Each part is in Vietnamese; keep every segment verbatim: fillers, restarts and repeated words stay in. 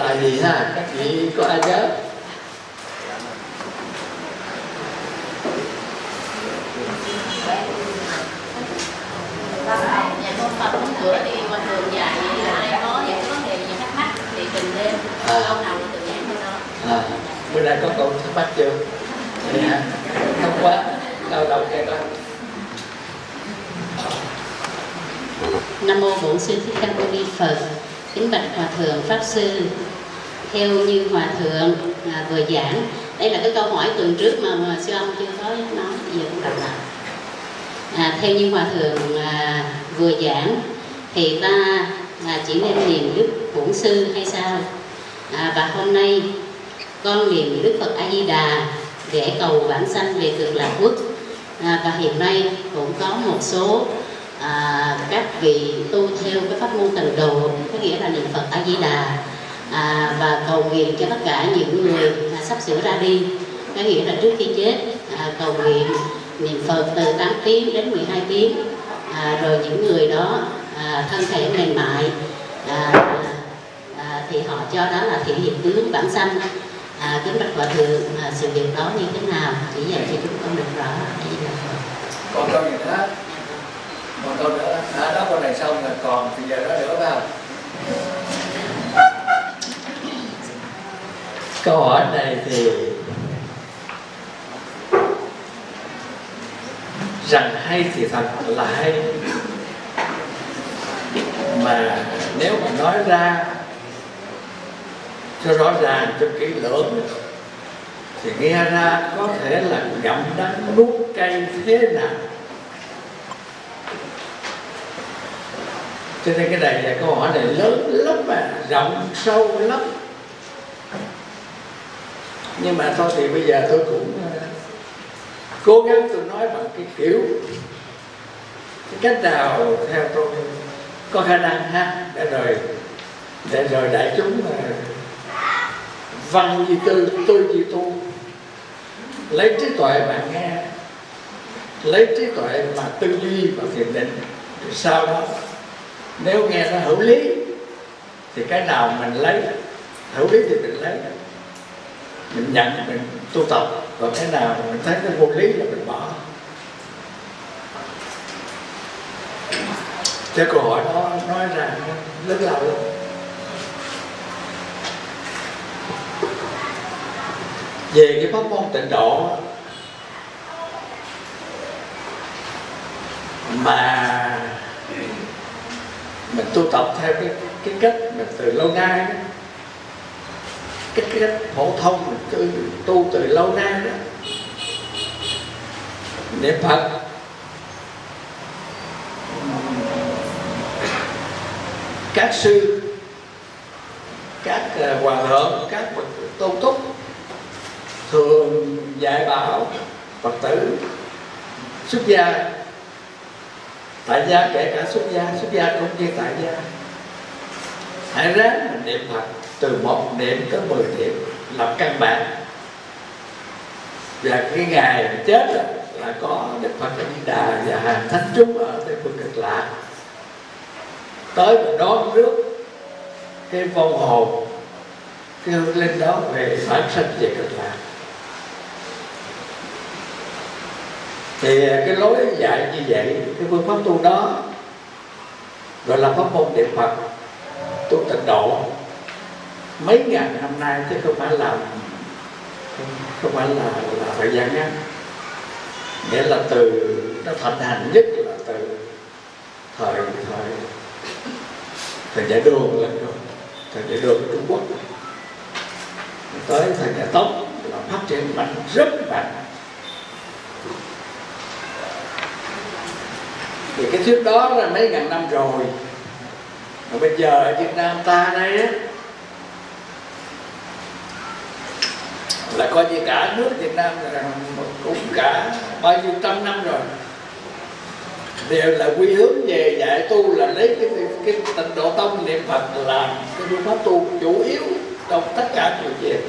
bài gì ha, các vị có ai nhớ? Nhà con Phật hôm bữa thì hòa thượng dạy là ai có những vấn đề gì thắc mắc thì trình lên, à. câu nào tự giảng cho nó. À, bữa nay có câu thắc mắc chưa? Vậy hả? Không quá, đâu đâu nghe coi. Nam mô Bổn Sư Thích Ca Mâu Ni Phật. Kính bạch Hòa thượng Pháp sư, theo như Hòa thượng à, vừa giảng, đây là cái câu hỏi tuần trước mà, mà sư ông chưa có nói, giờ cũng đọc lại. À, theo như Hòa thượng à, vừa giảng thì ta à, chỉ nên niệm Đức Bổn Sư hay sao? À, và hôm nay con niệm Đức Phật A Di Đà để cầu vãng sanh về Cực Lạc Quốc. À, và hiện nay cũng có một số à, các vị tu theo cái pháp môn tịnh độ, có nghĩa là niệm Phật A Di Đà à, và cầu nguyện cho tất cả những người à, sắp sửa ra đi, có nghĩa là trước khi chết à, cầu nguyện niệm Phật từ tám tiếng đến mười hai tiếng, à, rồi những người đó à, thân thể mềm mại à, à, thì họ cho đó là thiện hiện tướng vãng sanh. À, kính bạch Hòa thượng, à, sự việc đó như thế nào chỉ dạy cho chúng con được rõ. Còn câu gì nữa? Còn câu nữa, à, đó câu này xong rồi, còn thì giờ đó nữa phải không? Câu hỏi này thì rằng hay thì thật là hay, mà nếu mà nói ra cho rõ ràng, cho kỹ lưỡng thì nghe ra có thể là ngậm đắng nuốt cay thế nào. Cho nên cái này là câu hỏi này lớn lắm mà, rộng sâu lắm. Nhưng mà thôi thì bây giờ tôi cũng cố gắng tôi nói bằng cái kiểu, cái cách nào theo tôi có khả năng ha, để rồi để rồi đại chúng văn như tư, tôi như tu, lấy trí tuệ mà nghe, lấy trí tuệ mà tư duy và thiền định. Thì sau đó nếu nghe nó hữu lý thì cái nào mình lấy hữu lý thì mình lấy, mình nhận, mình tu tập. Còn cái nào mình thấy nó vô lý là mình bỏ. Cái câu hỏi đó nói ra lớn lao lắm. Về cái pháp môn tịnh độ mà mình tu tập theo cái cái cách mình từ lâu nay đó, cái cách phổ thông mình tu, tu từ lâu nay đó, niệm Phật các sư, các uh, hòa thượng, các bậc tôn túc thường dạy bảo Phật tử xuất gia, tại gia, kể cả xuất gia, xuất gia cũng như tại gia, hãy ráng mình niệm Phật từ một niệm tới mười niệm làm căn bản. Và cái ngày mình chết là, là có Đức Phật A Di Đà và hàng thánh chúng ở Tây Phương Cực Lạc tới và đón rước cái vong hồn, cái hương linh đó về bản sanh về Cực Lạc. Thì cái lối dạy như vậy, cái phương pháp tu đó gọi là pháp môn niệm Phật tu tịnh độ mấy ngàn năm nay, chứ không phải là không phải là, là thời gian ngắn. Nghĩa là từ nó thành hành nhất là từ thời thời thời Đại Đường lên rồi, thời Đại Đường của Trung Quốc tới thời Nhà Tống là phát triển mạnh, rất mạnh. Thì cái thuyết đó là mấy ngàn năm rồi. Mà bây giờ ở Việt Nam ta đây á, là coi như cả nước Việt Nam là cũng cả bao nhiêu trăm năm rồi, đều là quy hướng về dạy tu là lấy cái, cái tịnh độ tông niệm Phật làm cái phương pháp tu chủ yếu trong tất cả mọi việc.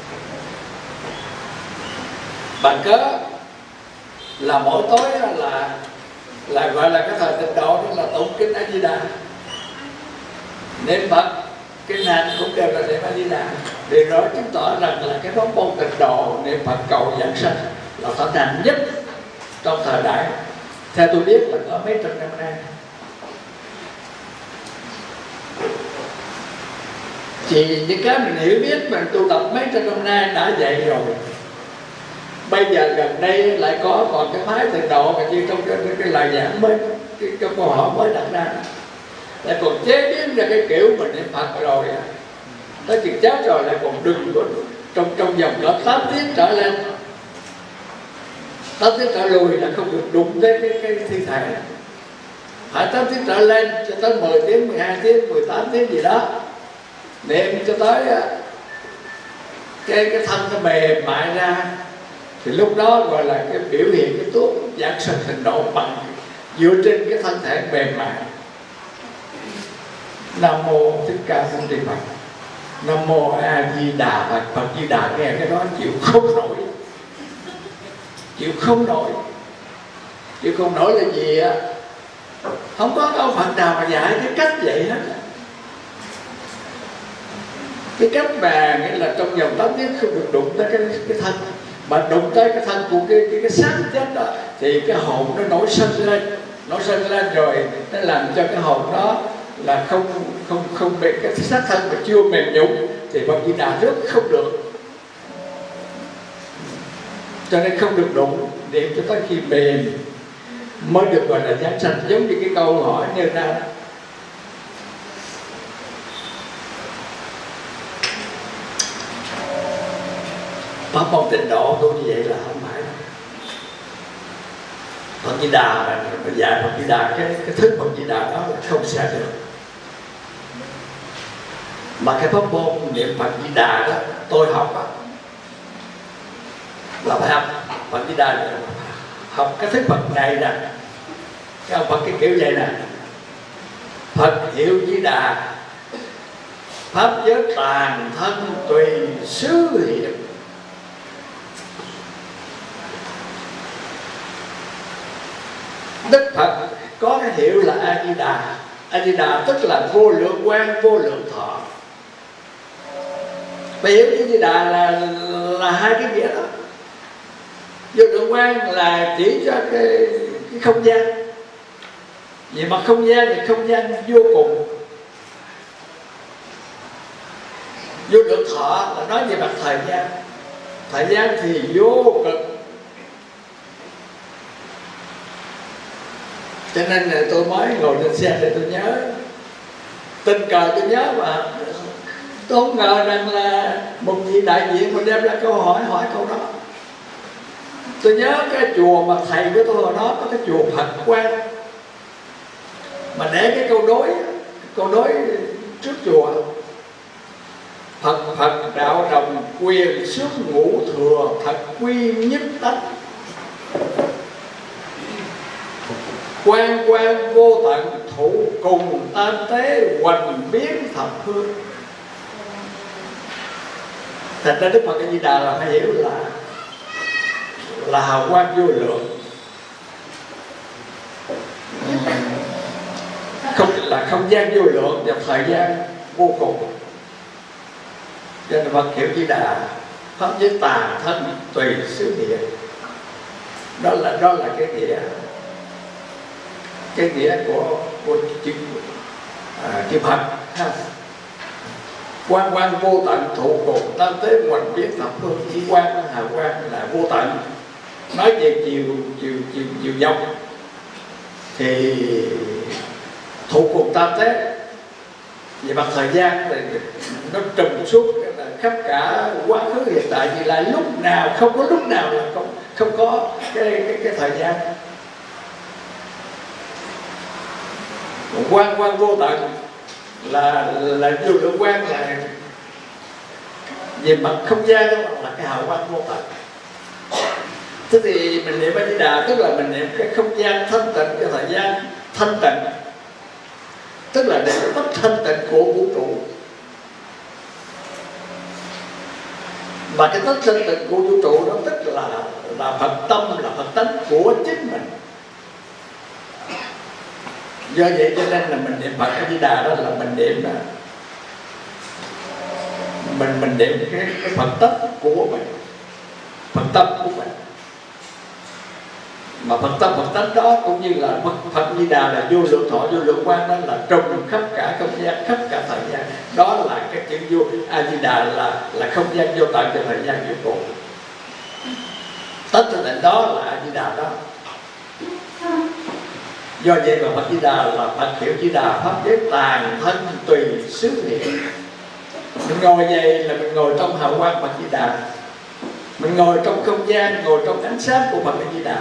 Bằng cớ là mỗi tối là là gọi là cái thời tịnh độ, đó là tụng kinh A Di Đà, niệm Phật kinh hành cũng đều là niệm A Di Đà. Điều đó chứng tỏ rằng là cái pháp môn tịnh độ niệm Phật cầu giảng sanh là thịnh hành nhất trong thời đại. Theo tôi biết là có mấy trăm năm nay. Thì những cái mình hiểu biết mình tu tập mấy trăm năm nay đã dạy rồi. Bây giờ gần đây lại có còn cái phái tịnh độ mà như trong cái, cái, cái lời giảng mới, cái, cái câu hỏi mới đặt ra, lại còn chế biến ra cái kiểu mình niệm Phật rồi, tới chừng chết rồi lại còn đừng có trong trong vòng cỡ tám tiếng trở lên, tám tiếng trở lùi là không được đụng tới cái cái thi thể, phải tám tiếng trở lên cho tới mười tiếng, mười hai tiếng, mười tám tiếng gì đó, niệm cho tới cái cái thân nó mềm mại ra, thì lúc đó gọi là cái biểu hiện cái tốt giảng sanh tịnh độ bằng dựa trên cái thân thể mềm mại. Nam mô Thích Ca Mâu Ni Phật. Nam mô A Di Đà Phật. Phật Di Đà nghe cái đó chịu không nổi, chịu không nổi, chịu không nổi là gì á? Không có ông Phật nào mà dạy cái cách vậy hết. Cái cách mà nghĩa là trong vòng tám tiếng không được đụng tới cái cái thân, mà đụng tới cái thân của cái cái, cái xác chết đó thì cái hồn nó nổi sân lên, nổi sân lên rồi nó làm cho cái hồn đó là không không không bị cái xác thân mà chưa mềm nhũn thì Phật Di Đà rất không được, cho nên không được đụng, niệm cho tới khi mềm mới được gọi là giảng sanh. Giống như cái câu hỏi nêu ra, pháp môn tịnh độ tôi như vậy là không phải. Phật Di Đà mà dạy Phật Di Đà cái cái thức Phật Di Đà đó là không sẽ được. Mà cái pháp môn niệm Phật Di Đà đó tôi học đó, là phải học Phật Di Đà là học cái thức Phật này nè, cái ông Phật cái kiểu vậy nè: Phật hiệu Di Đà, pháp giới tàn thân tùy xứ hiện. Đức Phật có cái hiệu là A Di Đà. A Di Đà tức là vô lượng quang, vô lượng thọ. Và hiểu A Di Đà là là hai cái nghĩa đó. Vô lượng quang là chỉ cho cái, cái không gian. Vì mà không gian thì không gian vô cùng. Vô lượng thọ là nói về mặt thời gian. Thời gian thì vô cực. Cho nên là tôi mới ngồi trên xe để tôi nhớ, tình cờ tôi nhớ mà tôi không ngờ rằng là một vị đại diện mà đem ra câu hỏi hỏi câu đó. Tôi nhớ cái chùa mà thầy của tôi hồi đó có cái chùa Phật Quang, mà để cái câu đối, câu đối trước chùa: Phật Phật đạo đồng quyền xuất ngũ thừa, thật quy nhất tánh. Quan quan vô tận thủ cùng tam tế, hoành biến thập phương. Thành ra Đức Phật A Di Đà là phải hiểu là là hào quang vô lượng, không là không gian vô lượng và thời gian vô cùng. Cho nên Phật hiệu Di Đà, pháp giới tàn thân tùy xứ địa. Đó là đó là cái nghĩa, cái nghĩa của của chữ à, chữ Phật ha. Quan quan vô tận thụ cùng tam tế, hoành biến thập phương. Chỉ quan hào quang là vô tận, nói về chiều chiều chiều chiều dọc thì thụ cùng tam tế. Về mặt thời gian thì nó trùm suốt khắp cả quá khứ hiện tại vì là lúc nào không có lúc nào là không không có cái cái, cái thời gian. Quang quang vô tận là là vô lượng quang, là về mặt không gian đó là cái hào quang vô tận. Thế thì mình niệm A Di Đà tức là mình niệm cái không gian thanh tịnh, cái thời gian thanh tịnh, tức là niệm cái tánh thanh tịnh của vũ trụ. Mà cái tánh thanh tịnh của vũ trụ đó tức là là Phật tâm, là Phật tánh của chính mình. Do vậy cho nên là mình niệm Phật A Di Đà đó là mình niệm là mình mình niệm cái, cái Phật tánh của mình, Phật tâm của mình. Mà Phật tâm Phật tánh đó cũng như là Phật, Phật Di Đà là vô lượng thọ vô lượng quang, đó là trùm khắp cả không gian, khắp cả thời gian. Đó là cái chữ vô. A Di Đà là là không gian vô tận cho thời gian vô cùng. Tất cả đó là A Di Đà đó. Do vậy mà Phật Di Đà là Phật hiệu Di Đà pháp giới tàn thân tùy xứ hiện. Mình ngồi vậy là mình ngồi trong hào quang Phật Di Đà, mình ngồi trong không gian, ngồi trong ánh sáng của Phật Di Đà.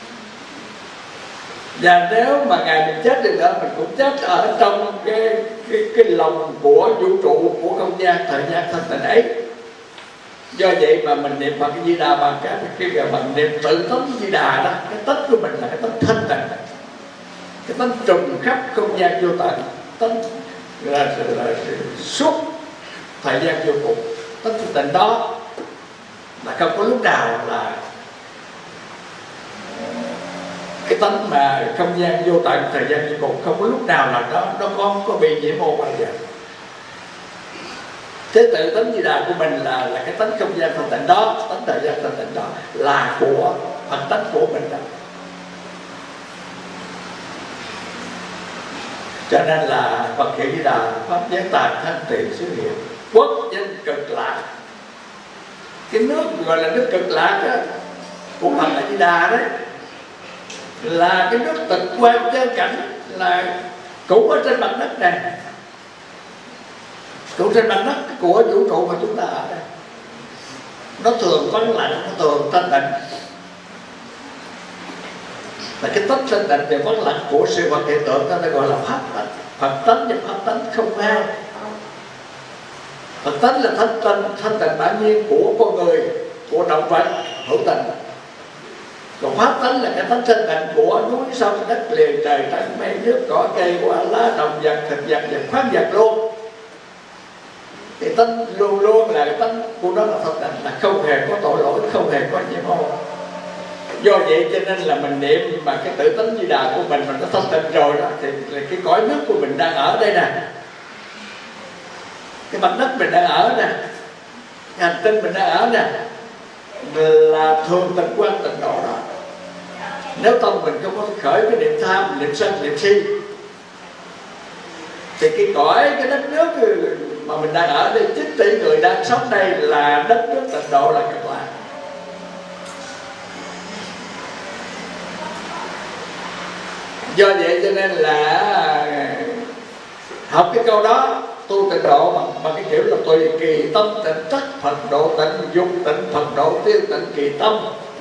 Và nếu mà ngày mình chết đi nữa, mình cũng chết ở trong cái cái cái lòng của vũ trụ, của không gian, thời gian thanh tịnh ấy. Do vậy mà mình niệm Phật Di Đà bằng cái cái cái bằng niệm tự tánh Di Đà đó, cái tánh của mình là cái tánh thanh tịnh, cái tánh trùm khắp không gian vô tận, tánh là, là, là suốt thời gian vô cùng. Tánh thanh tịnh đó là không có lúc nào là cái tánh mà không gian vô tận, thời gian vô cùng, không có lúc nào là nó nó có có bị nhiễm ô bao giờ. Thế tự tánh Di Đà của mình là là cái tánh không gian thanh tịnh đó, tánh thời gian thanh tịnh đó là của Phật tánh của mình đó. Cho nên là Phật hiệu Di Đà pháp giới tàn thanh tịnh xứ hiện, quốc danh cực lạc. Cái nước gọi là nước cực lạc đó, của Phật là Di Đà đấy, là cái nước tịch quan chân cảnh, là cũng ở trên mặt đất này, cũng trên mặt đất của vũ trụ mà chúng ta ở đây. Nó thường vắng lặng, nó thường thanh tịnh, là cái tánh thanh tịnh và vắng lặng của sự vật hiện tượng, ta gọi là pháp tánh. Phật tánh và pháp tánh không hai. Phật tánh là thanh tịnh, thanh tịnh bản nhiên của con người, của động vật hữu tình. Còn pháp tánh là cái tánh thanh tịnh của núi sông đất liền, trời trăng mây nước cỏ cây hoa lá động vật thực vật và khoáng vật luôn. Thì tánh luôn luôn là cái tánh của nó là thanh tịnh, là không hề có tội lỗi, không hề có nhiễm ô. Do vậy cho nên là mình niệm mà cái tự tánh Di Đà của mình mình nó thanh tịnh rồi đó, thì cái cõi nước của mình đang ở đây nè, cái mặt đất mình đang ở nè, cái hành tinh mình đang ở nè, là thường tịnh quan tịnh độ đó. Nếu tâm mình không có khởi cái niệm tham, niệm sân, niệm si, thì cái cõi, cái đất nước mà mình đang ở đây, chín tỷ người đang sống đây là đất nước tịnh độ, là cực lạc. Do vậy cho nên là học cái câu đó, tu tịnh độ bằng, bằng cái kiểu là tùy kỳ tâm tịnh trắc Phật độ tịnh, dục tịnh Phật độ tiêu tịnh kỳ tâm.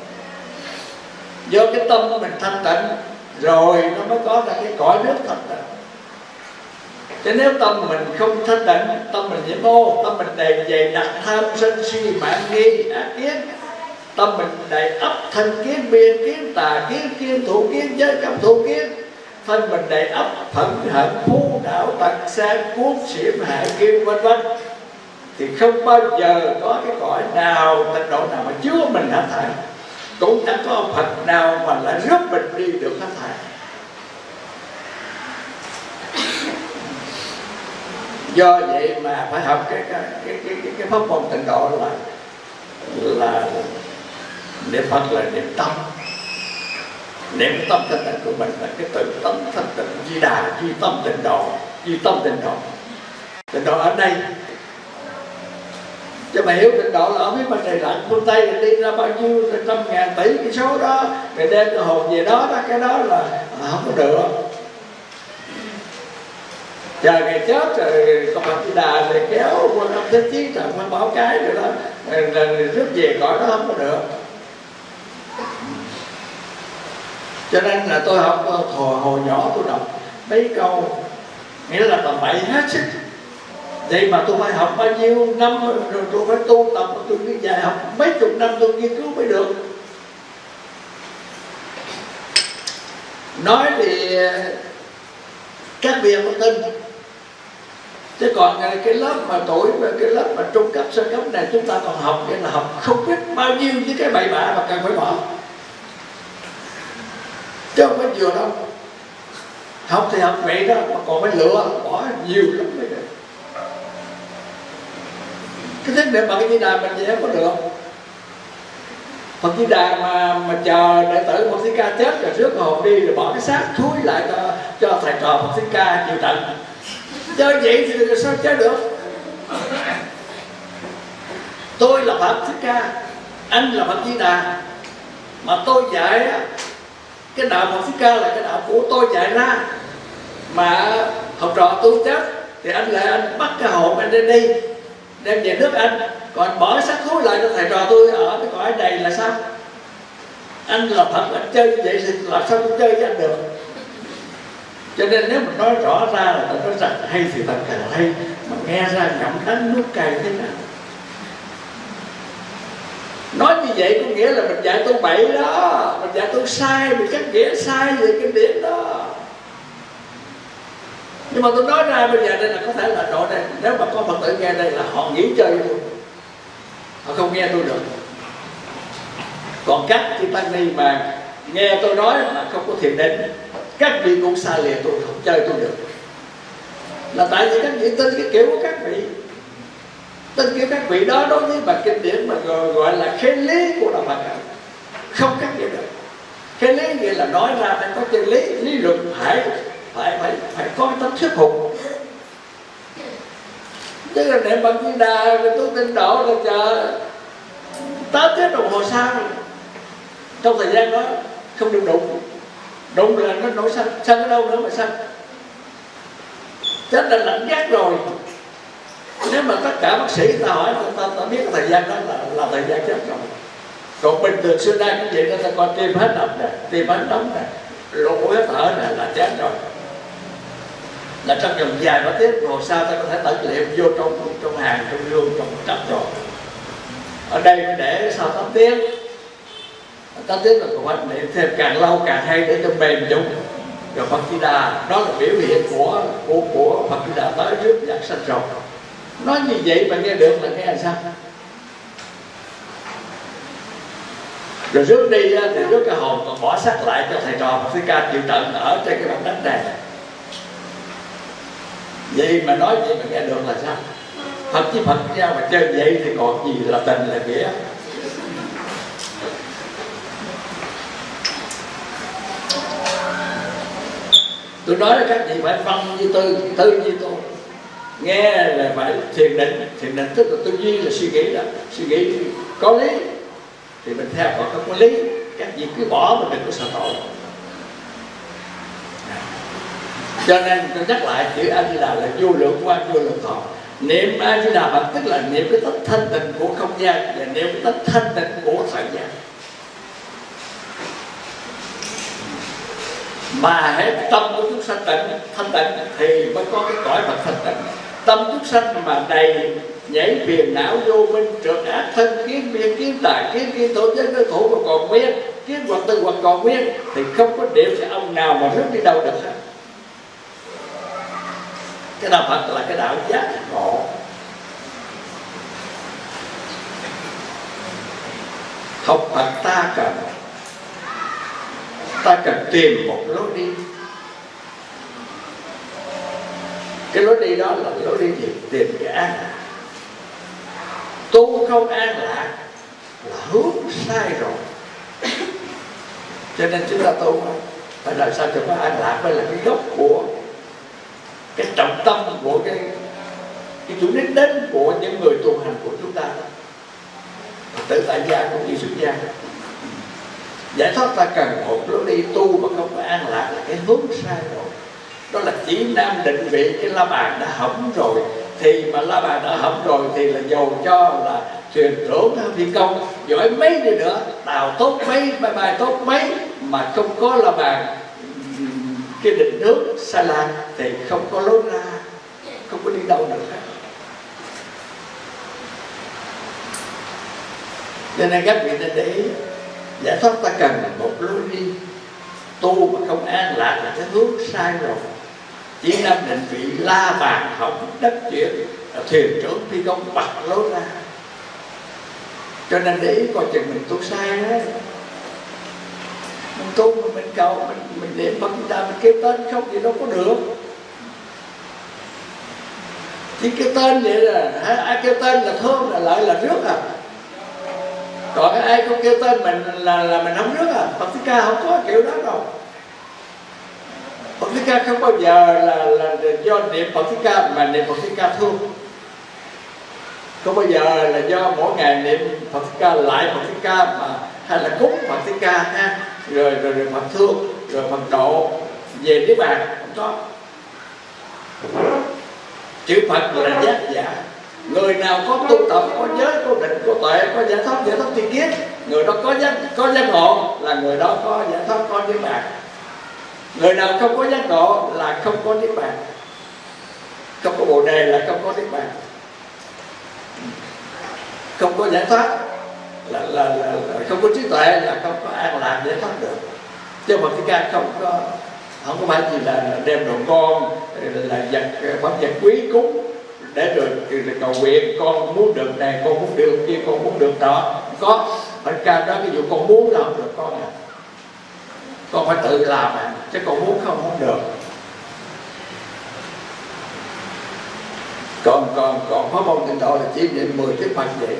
Do cái tâm mình thanh tịnh rồi nó mới có ra cái cõi nước thanh tịnh. Chứ nếu tâm mình không thanh tịnh, tâm mình nhiễm ô, tâm mình đầy dày đặc tham sân si mạn nghi ác kiến, tâm mình đầy ấp thân kiến, biên kiến, tà kiến, kiên thủ kiến, giới cấm thủ kiến, thân mình đầy ấp phẫn hận, phú đạo tật sang cuốn xỉm hại kiên vân vân, thì không bao giờ có cái cõi nào, tịnh độ nào mà chứa mình hết thảy. Cũng chẳng có ông Phật nào mà lại rước mình đi được hết thảy. Do vậy mà phải học cái cái cái cái, cái, cái pháp môn tịnh độ là là niệm Phật là niệm tâm, niệm tâm thanh tịnh của mình là cái tự tánh thanh tịnh Di Đà, duy tâm tịnh độ, duy tâm tịnh độ. Tịnh độ ở đây, chứ mà hiểu tịnh độ là ở phía mặt trời lặn phương Tây, đi ra bao nhiêu trăm ngàn tỷ cái số đó, người đem cái hồn về đó, đó cái đó là không có được. Chờ ngày chết rồi con Phật Di Đà thì kéo quân âm thế chí trận quan bảo cái rồi đó, rồi rước về cõi đó không có được. Cho nên là tôi học hồi, hồi nhỏ tôi đọc mấy câu nghĩa là tầm bậy hết sức. Vậy mà tôi phải học bao nhiêu năm rồi tôi phải tu tập, tôi đi dài học mấy chục năm tôi nghiên cứu mới được. Nói thì các vị có tin, chứ còn cái lớp mà tuổi cái lớp mà trung cấp sơ cấp này chúng ta còn học, vậy là học không biết bao nhiêu những cái bậy bạ mà cần phải bỏ, chứ không phải vừa đâu. Học thì học vậy đó, mà còn phải lựa bỏ nhiều lắm mới được. cái thức niệm Phật Di Đà mình vậy có được. Phật Di Đà mà mà chờ đệ tử Phật Thích Ca chết rồi rước hồn đi rồi bỏ cái xác thúi lại cho cho thầy trò Phật Thích Ca chịu trận. Chơi vậy thì sao chơi được? Tôi là Phật Thích Ca, anh là Phật Di Đà, mà tôi dạy á, cái đạo Phật Thích Ca là cái đạo của tôi dạy ra, mà học trò tôi chết thì anh lại anh bắt cái hồn anh đi đi đem về nước anh, còn bỏ xác thúi lại cho thầy trò tôi ở cái cõi này là sao? Anh là Phật, anh chơi như vậy thì làm sao tôi chơi với anh được? Cho nên nếu mình nói rõ ra là tôi nói rằng hay thì thật là hay, mà nghe ra ngậm đắng nuốt cay thế nào. Nói như vậy có nghĩa là mình dạy tôi bậy đó, mình dạy tôi sai, mình cách nghĩa sai về kinh điển đó. Nhưng mà tôi nói ra bây giờ đây là có thể là độ đây, nếu mà có Phật tử nghe đây là họ nghỉ chơi luôn, họ không nghe tôi được. Còn các chư tăng ni mà nghe tôi nói mà không có thiền định, các vị cũng xa lìa tôi, không chơi tôi được. Là tại vì các vị tin cái kiểu của các vị, tin kiểu các vị đó đối với bài kinh điển mà gọi là khế lý của đạo Phật, không cắt nghĩa được. Khế lý nghĩa là nói ra phải có chân lý, lý luận phải phải phải phải có tính thuyết phục. Chứ là niệm Phật Di Đà rồi tôi tin độ là chờ tám tiếng đồng hồ sau, trong thời gian đó không được đụng, đụng là nó nổi sân, sân ở đâu nữa mà sân, chết là lạnh ngắt rồi. Nếu mà tất cả bác sĩ ta hỏi ta, ta, ta biết cái thời gian đó là, là thời gian chết rồi. Còn bình thường xưa nay cũng vậy, người ta coi tim hết đập nè, tim hết nóng nè, lỗ mũi hết thở nè là chết rồi. Là trong vòng vài ba tiếng hồ sau ta có thể tận liệm vô trong trong hàng, trong gương, trong trap rồi. Ở đây mới để sau tám tiếng, tám tiếng là còn phải niệm thêm càng lâu càng hay để cho mềm chung. Rồi Phật Di Đà đó là biểu hiện của của của Phật Di Đà tới trước giảng sanh rồi. Nói như vậy mà nghe được là nghe là sao? Rồi rước đi thì rước cái hồn còn bỏ xác lại cho thầy trò Phật Thích Ca chịu trận ở trên cái mặt đất này. Vậy mà nói vậy mà nghe được là sao? Phật với Phật với nhau mà chơi vậy thì còn gì là tình là nghĩa. Tôi nói là các vị phải văn như tôi, tư như tôi. Nghe là phải thiền định, thiền định tức là tư duy là suy nghĩ đó, suy nghĩ có lý thì mình theo, còn không có lý các vị cứ bỏ mình đừng có sợ tội. Cho nên tôi nhắc lại chữ A Di Đà là vô lượng quan vô lượng thọ. Niệm A Di Đà Phật tức là niệm cái tích thanh tịnh của không gian và niệm cái tích thanh tịnh của thời gian. Mà hết tâm của chúng sanh tịnh, thanh tịnh thì mới có cái cõi Phật thanh tịnh. Tâm chúng sanh mà đầy nhảy phiền não vô minh trượt ác thân kiến biên kiến tài kiến kiến tổ giới đối thủ mà còn nguyên kiến hoặc tư hoặc còn nguyên thì không có điểm sẽ ông nào mà rước đi đâu được hết. Cái đạo Phật là cái đạo giác ngộ. Học Phật ta cần ta cần tìm một lối đi. Cái lối đi đó là lối đi gì? Tìm cái an lạc. Tu không an lạc là hướng sai rồi. Cho nên chúng ta tu phải làm sao cho nó an lạc, mới là cái gốc của cái trọng tâm của cái cái chủ đích đến của những người tu hành của chúng ta đó. Tự tại gia cũng như xuất gia. Giải thoát ta cần một lối đi tu mà không có an lạc là cái hướng sai rồi. Đó là chỉ nam định vị cái la bàn đã hỏng rồi, thì mà la bàn đã hỏng rồi thì là dầu cho là thuyền trưởng phi công giỏi mấy đi nữa, tàu tốt mấy, máy bay tốt mấy mà không có la bàn cái định hướng sai lạc thì không có lối ra, không có đi đâu được hết. Cho nên các vị nên để ý, giải thoát ta cần một lối đi. Tu mà không an lạc là cái hướng sai rồi. Chỉ năm định vị la bàn hỏng đất chuyển, thuyền trưởng phi công bật lối ra. Cho nên để ý coi chừng mình tu sai đấy. Mình tu mà mình cầu, mình, mình niệm Phật Di Đà, mình kêu tên không thì đâu có được. chỉ kêu tên vậy là ai kêu tên là thơm là lợi là rước à. Còn ai không kêu tên mình là là mình không rước à. Phật Thích Ca không có kiểu đó đâu. Phật Thích Ca không bao giờ là là do niệm Phật Thích Ca mà niệm Phật Thích Ca thương. Không bao giờ là do mỗi ngày niệm Phật Thích Ca lại Phật Thích Ca mà hay là cúng Phật Thích Ca ha, rồi rồi, rồi Phật thương, rồi Phật độ về Niết Bàn không có. Chữ Phật là giác giả. Người nào có tu tập, có giới, có định, có tuệ, có giải thoát, giải thoát tri kiến, người đó có giác có giác ngộ là người đó có giải thoát, có Niết Bàn. Người nào không có giác ngộ là không có Niết Bàn. Không có Bồ Đề là không có Niết Bàn. Không có giải thoát là, là, là, là không có trí tuệ là không có an lạc giải thoát được. Chứ Phật Thích Ca không có không có phải gì là đem đồ con là vật phẩm vật quý cúng để rồi, rồi cầu nguyện con muốn được này, con muốn được kia, con muốn được đó. Có Phật Ca đó ví dụ con muốn là không được con à. Con phải tự làm à, chứ con muốn không không được. Còn còn còn pháp môn Tịnh Độ là chỉ niệm mười tiếng Phật vậy.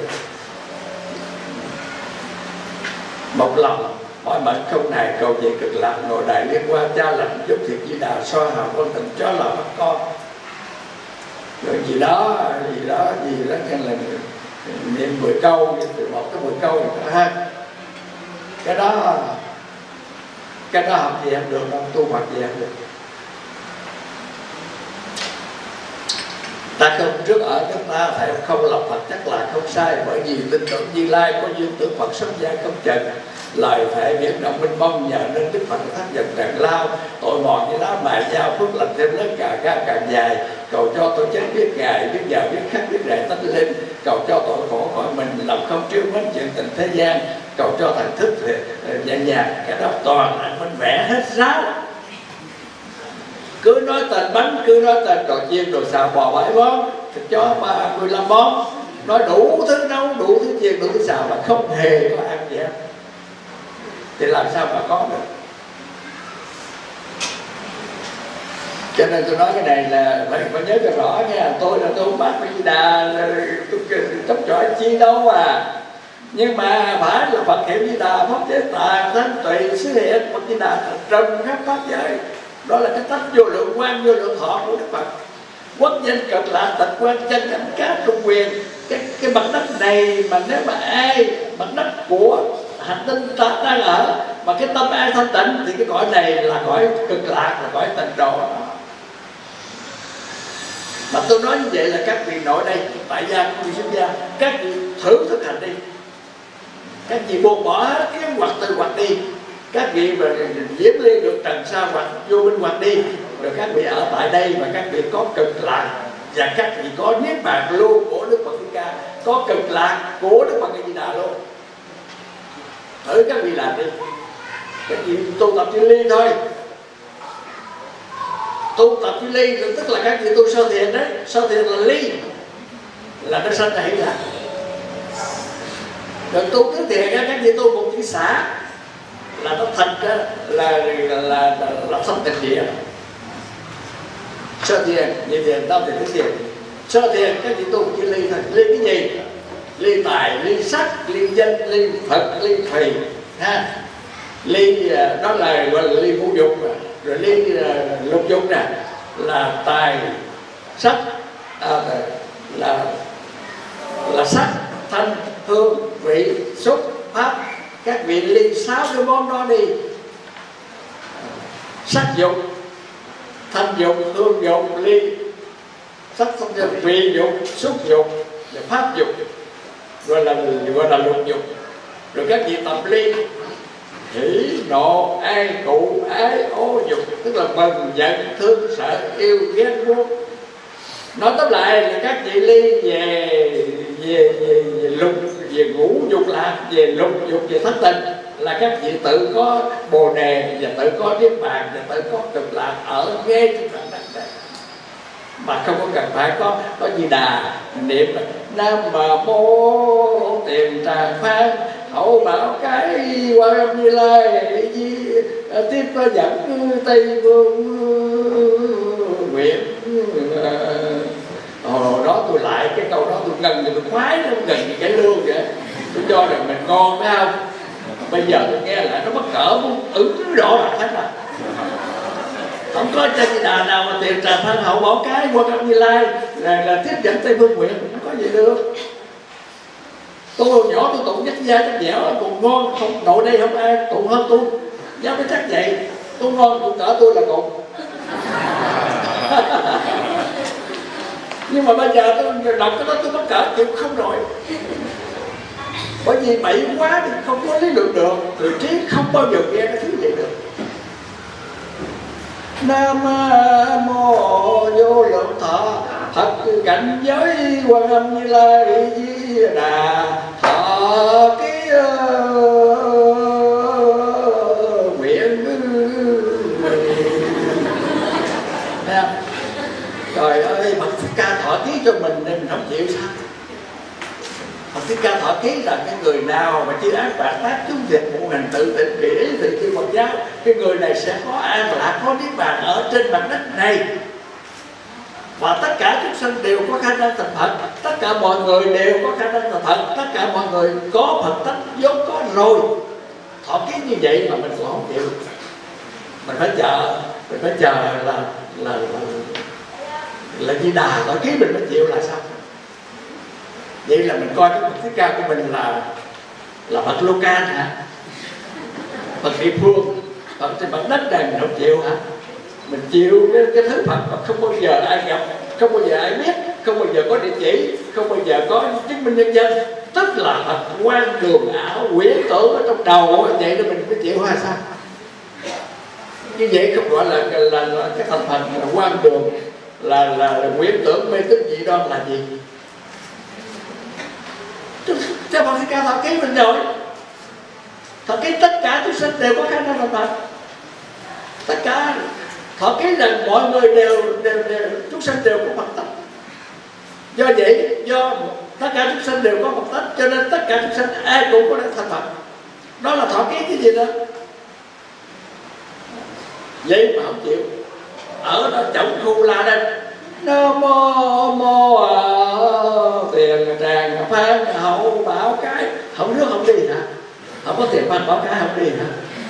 Một lòng mọi mệnh không này cầu về cực lạc, ngồi đại liên hoa cha lành giúp thiệt Di Đà, soi hào con tình chó là mắt con. Rồi gì đó gì đó gì đó nghe là niệm mười câu, từ một tới mười câu ha. Cái đó cái đó học gì không được, không tu Phật gì không được. Ta không trước ở nước ta thầy không lập Phật chắc là không sai, bởi vì tin tưởng Như Lai có duyên tưởng Phật sống gian không trần. Lời thệ biển động minh mong nhờ nên Đức Phật thác dần tràn lao, tội mòn như lá bài dao phước lành thêm lớn càng cao càng dài. Cầu cho tội chết biết ngày biết giờ biết khắc biết rè tách lên, cầu cho tội khổ khỏi mình lòng không trêu mến chuyện tình thế gian. Cầu cho thần thức nhẹ nhàng cái đó toàn là mình vẽ hết ráo. Cứ nói tên bánh, cứ nói tên trò chiên, rồi xào bò bảy món, thịt chó ba mười lăm món, nói đủ thứ nấu, đủ thứ chiên, đủ thứ xào mà không hề có ăn gì hết, thì làm sao mà có được. Cho nên tôi nói cái này là phải, phải nhớ cho rõ nha. Tôi là tôi không bác Di Đà, tôi chấp chọi chi đâu à. Nhưng mà phải là Phật hiệu Di Đà, Pháp chế tàn, thanh tùy, xứ hiện, Phật Di Đà trần khắp pháp giới. Đó là cái tánh vô lượng quan, vô lượng thọ của Đức Phật. Quốc danh cực lạc tịch quan chân cảnh cá trung quyền. Cái, cái mặt đất này mà nếu mà ai, mặt đất của hành tinh ta đang ở, mà cái tâm ai thanh tịnh thì cái cõi này là cõi cực lạc, là cõi tịnh độ. Mà tôi nói như vậy là các vị nội đây, tại gia cũng đi xuất gia, các vị thử thực hành đi. Các vị buông bỏ hết cái hoặc từ hoặc đi. Các vị mà diễm liên được trần sa hoặc vô minh hoặc đi, rồi các vị ở tại đây mà các vị có cực lạc, và các vị có Niết Bàn luôn của Đức Phật Thích Ca, có cực lạc của Đức Phật Di Đà luôn. Thử các vị làm đi. Các vị tu tập chư ly thôi. Tu tập chư ly tức là các vị tu sơ thiền đấy. Sơ thiền là ly, là nó sanh ra hỷ lạc. Rồi tu tứ thiền các vị tu một chữ xả, là nó thành ra là là là là sanh tịnh địa. Sơ thiền, nhị thiền, tam thiền, tứ thiền. Sơ thiền các vị tu chư ly thôi. Ly cái gì? Ly tài, ly sắc, ly danh, ly Phật, ly thùy ha. Ly đó là gọi là ly ngũ dục. Rồi ly lục dục nè là tài, sắc, à, là là sắc, thanh, hương, vị, xúc, pháp. Các vị ly sáu cái món đó đi. Sắc dục, thanh dục, hương dục, ly sắc, vị dục, xúc dục, pháp dục, gọi là gọi là lục dục. Rồi các vị tập ly hỉ nộ ai cụ ái ô dục, tức là mừng giận thương sợ yêu ghét muốn. Nói tóm lại là các vị ly về về về, về lục về ngũ dục lạc, về lục dục, về thất tình, là các vị tự có bồ đề và tự có Niết Bàn và tự có cực lạc ở ngay trên mặt đất này, mà không có cần phải có có Di Đà niệm là Nam Mô Tiền Tràng Phan hậu bảo cái Quan Âm Như Lai tiếp dẫn Tây Phương nguyện. Ồ, tôi lại cái câu đó, tôi gần như tôi khoái nó gần như cái lương vậy. Tôi cho rằng mình ngon phải không? Bây giờ tôi nghe lại nó mắc cỡ muốn ứng rõ ràng hết rồi. Không có trên Di Đà nào mà tiền trà thân hậu bỏ cái qua Cam Như Lai là, là tiếp dẫn Tây Phương Nguyện, không có gì được. Tôi nhỏ tôi tụng nhất gia chắc dẻo còn ngon, không nội đây không ai tụng hơn tôi, giáo nó chắc vậy. Tôi ngon cũng cỡ tôi là cùng. Nhưng mà bây giờ tôi đọc cái đó tôi mắc cỡ chịu không nổi. Bởi vì bậy quá thì không có lý luận được, từ trí không bao giờ nghe cái thứ gì được. Nam mô vô lượng thọ Phật cảnh giới Quan Âm Như Lai Di Đà thọ ký nguyện. Trời ơi, Phật Thích Ca thọ ký cho mình nên mình không chịu sao? Phật Thích Ca thọ ký là cái người nào mà chưa ác bạc tác chúng diệt bộ hành tự tịnh nghĩa thì khi Phật giáo cái người này sẽ có an lạc, có niết bàn ở trên mặt đất này. Và tất cả chúng sanh đều có khả năng thành Phật, tất cả mọi người đều có khả năng thành Phật, tất cả mọi người có Phật tánh vốn có rồi. Thọ ký như vậy mà mình cũng không chịu. Mình phải chờ, mình phải chờ là là là, là Di Đà thọ ký mình mới chịu là sao? Vậy là mình coi cái Phật Thích Ca của mình là là Phật Lô Can hả? Phật địa phương, Phật trên mặt đất này mình không chịu hả? Mình chịu cái, cái thứ Phật mà không bao giờ ai gặp, không bao giờ ai biết, không bao giờ có địa chỉ, không bao giờ có chứng minh nhân dân. Tức là Phật quan đường ảo quyển tưởng ở trong đầu. Vậy đó mình mới chịu hay sao? Như vậy không gọi là là, là, là cái thành phần là quan đường, là là, là quyển tưởng mê tín dị đoan là gì? Cho Phật Thích Ca thọ ký mình rồi. Thọ ký tất cả chúng sinh đều có khả năng thành Phật. Tất cả thọ ký rằng mọi người đều, đều, đều chúng sinh đều có Phật tánh. Do vậy, do tất cả chúng sinh đều có Phật tánh, cho nên tất cả chúng sinh ai cũng có thể thành Phật. Đó là thọ ký cái gì đó. Vậy mà không chịu. Ở đó trọng khu la lên Nam mô mô à, tiền tràng phan hậu bảo cái. Không nước không đi hả? Không có tiền phan bảo cái không đi hả?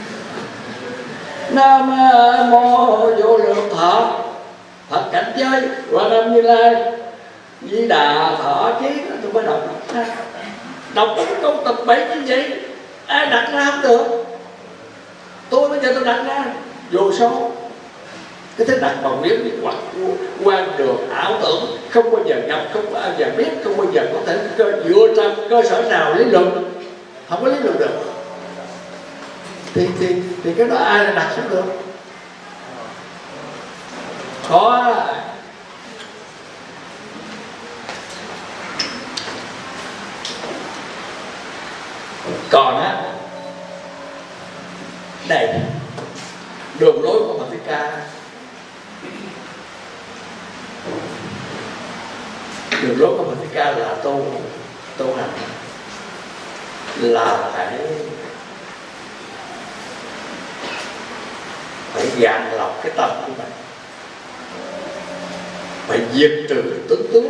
Nam mô vô lượng thọ Phật cảnh giới Quan Âm Như Lai Di Đà thọ ký. Tôi mới đọc đọc cái câu tập bảy như vậy ai đặt ra không được. Tôi bây giờ tôi đặt ra vô số cái thế đặt bằng miếng hoặc quan đường ảo tưởng, không bao giờ gặp, không bao giờ biết, không bao giờ có thể cơ, dựa trên cơ sở nào lý luận, không có lý luận được. Thì thì thì cái đó ai là đặt xuống được? Khó. Còn á, đây đường lối của Phật Thích Ca, đường lối của Phật Thích Ca là tu tu hành là phải phải gạn lọc cái tâm của mình, phải diệt trừ tướng tướng.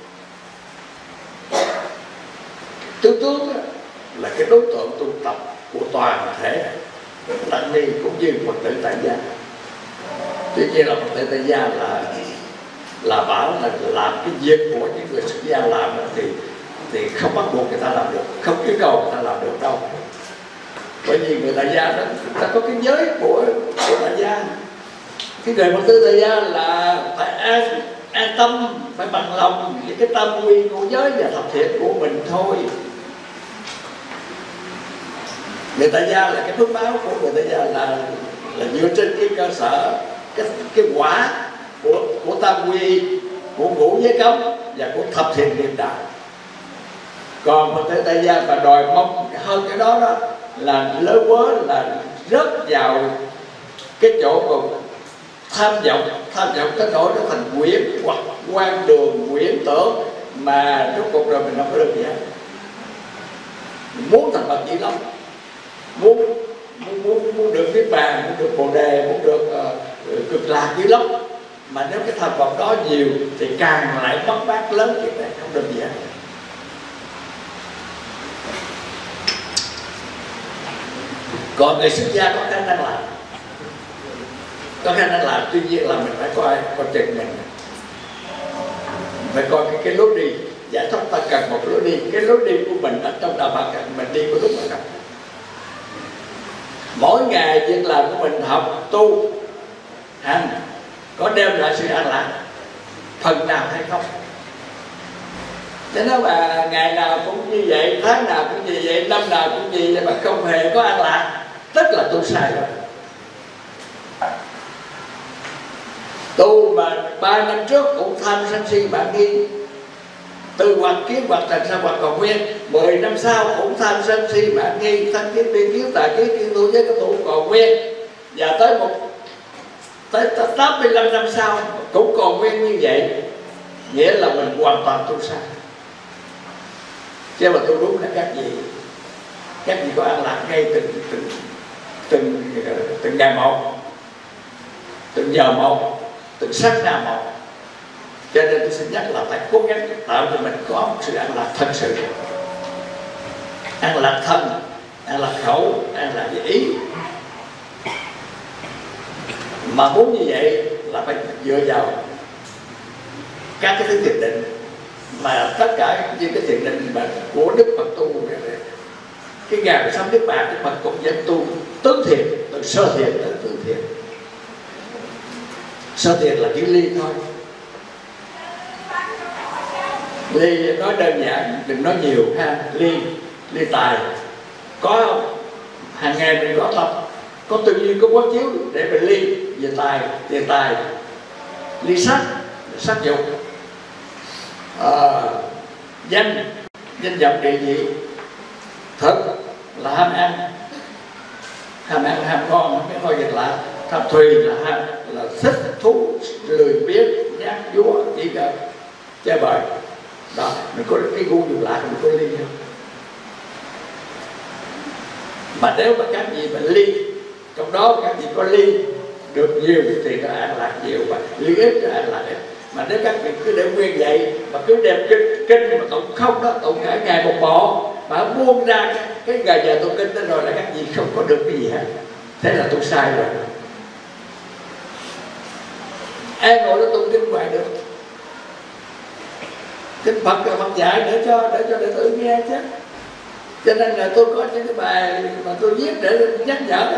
Tướng tướng là cái đối tượng tu tập của toàn thể tăng ni cũng như Phật tử tại gia. Tuy nhiên là Phật tử tại gia là là bảo là làm cái việc của những người xuất gia làm thì thì không bắt buộc người ta làm được, không yêu cầu người ta làm được đâu. Bởi vì người tại gia đó, người ta có cái giới của của tại gia. Cái người Phật tử tại gia là phải an an tâm, phải bằng lòng với cái tâm quy của giới và thập thiện của mình thôi. Người tại gia là cái phước báo của người tại gia là là dựa trên cái cơ sở cái cái quả của của tam quy, của ngũ giới cấm và của thập thiện niệm đạo. Còn Phật tử tại gia mà đòi mong hơn cái đó đó là lớn quá, là rớt vào cái chỗ mà tham vọng, tham vọng tới nỗi nó thành quyển hoặc quan đường quyển tưởng mà rốt cuộc rồi mình không có được gì hết. Muốn thành Phật dữ lắm, muốn muốn muốn, muốn được niết bàn, muốn được bồ đề, muốn được uh, cực lạc dữ lắm, Mà nếu cái tham vọng đó nhiều thì càng lại mất mát lớn chuyện này không đơn giản. Còn người xuất gia có khả năng làm, có khả năng làm, tuy nhiên là mình phải coi coi chừng mình, phải coi cái, cái lối đi giải thoát. Ta cần một lối đi, cái lối đi của mình ở trong đạo Phật mình đi có đúng hay không? Mỗi ngày việc làm của mình học tu hành có đem lại sự an lạc phần nào hay không? Thế nếu mà ngày nào cũng như vậy, tháng nào cũng như vậy, năm nào cũng như vậy mà không hề có an lạc, tức là tu sai rồi. Tu mà ba năm trước cũng tham sân si mạng nghi, từ hoặc kiến hoặc thành sao hoặc còn nguyên, mười năm sau cũng tham sân si mạng nghi, thân kiến tiên kiến tà kiến kiến tu với cái tu còn nguyên, và tới một tới tám mươi lăm năm sau cũng còn nguyên như vậy, nghĩa là mình hoàn toàn tu sai. Chứ mà tu đúng là các vị, các vị có an lạc ngay từng từng từng từng ngày một, từng giờ một, từng sát na một. Cho nên tôi xin nhắc là phải cố gắng tạo cho mình có một sự an lạc thật sự, an lạc thân, an lạc khẩu, an lạc về ý. Mà muốn như vậy là phải dựa vào các cái thứ thiền định, mà tất cả những cái thiền định mà của Đức Phật tu, cái ngày của sống Đức Bà, Đức Phật cũng dân tu tứ thiền, từ sơ thiền tới tứ thiền. Sơ thiền là chữ ly thôi. Ly nói đơn giản, đừng nói nhiều ha. Ly, ly tài. Có hàng ngày mình có tập, có tư duy, có quán chiếu để mình ly về tài, tiền tài. Ly sắc, sắc dục. À, danh, danh vọng địa vị. Thực là ham ăn, ham ăn, ham ngon, không biết thôi dịch lạ. Tham thùy là ham, là thích thú, lười biếng, nhát vúa, chỉ cần chơi bời. Đó, mình có cái gu dùng lạ, mình có ly không? Mà nếu mà các vị mà ly, trong đó các vị có ly được nhiều thì nó an lạc nhiều, và ly ít nó an lạc ít. Mà nếu các vị cứ để nguyên vậy mà cứ đem kinh, kinh mà tụng không đó, tụng cả ngày một bộ mà buông ra cái, cái ngày giờ tụng kinh đó rồi là các vị không có được cái gì hết. Thế là tụng sai rồi. Ai ngồi đó tụng kinh hoài được? Kinh Phật là Phật dạy để cho để cho đệ tử nghe chứ. Cho nên là tôi có những cái bài mà tôi viết để nhắc nhở đó.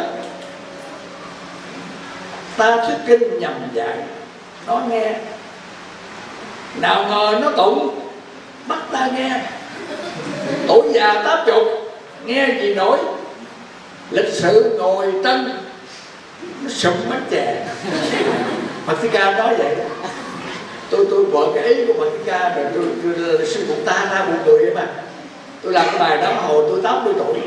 Ta thuyết kinh nhằm dạy nó nghe, nào ngờ nó tụng bắt ta nghe. Tuổi già tám chục nghe gì nổi, lịch sự ngồi tân nó sụm bánh chè. Phật Thích Ca nói vậy đó. Tôi tôi gọi cái ý của Phật Thích Ca rồi tôi, tôi, tôi, tôi sư bụng ta ra bụng người ấy mà. Tôi làm cái bài đó hồi tôi tám mươi tuổi.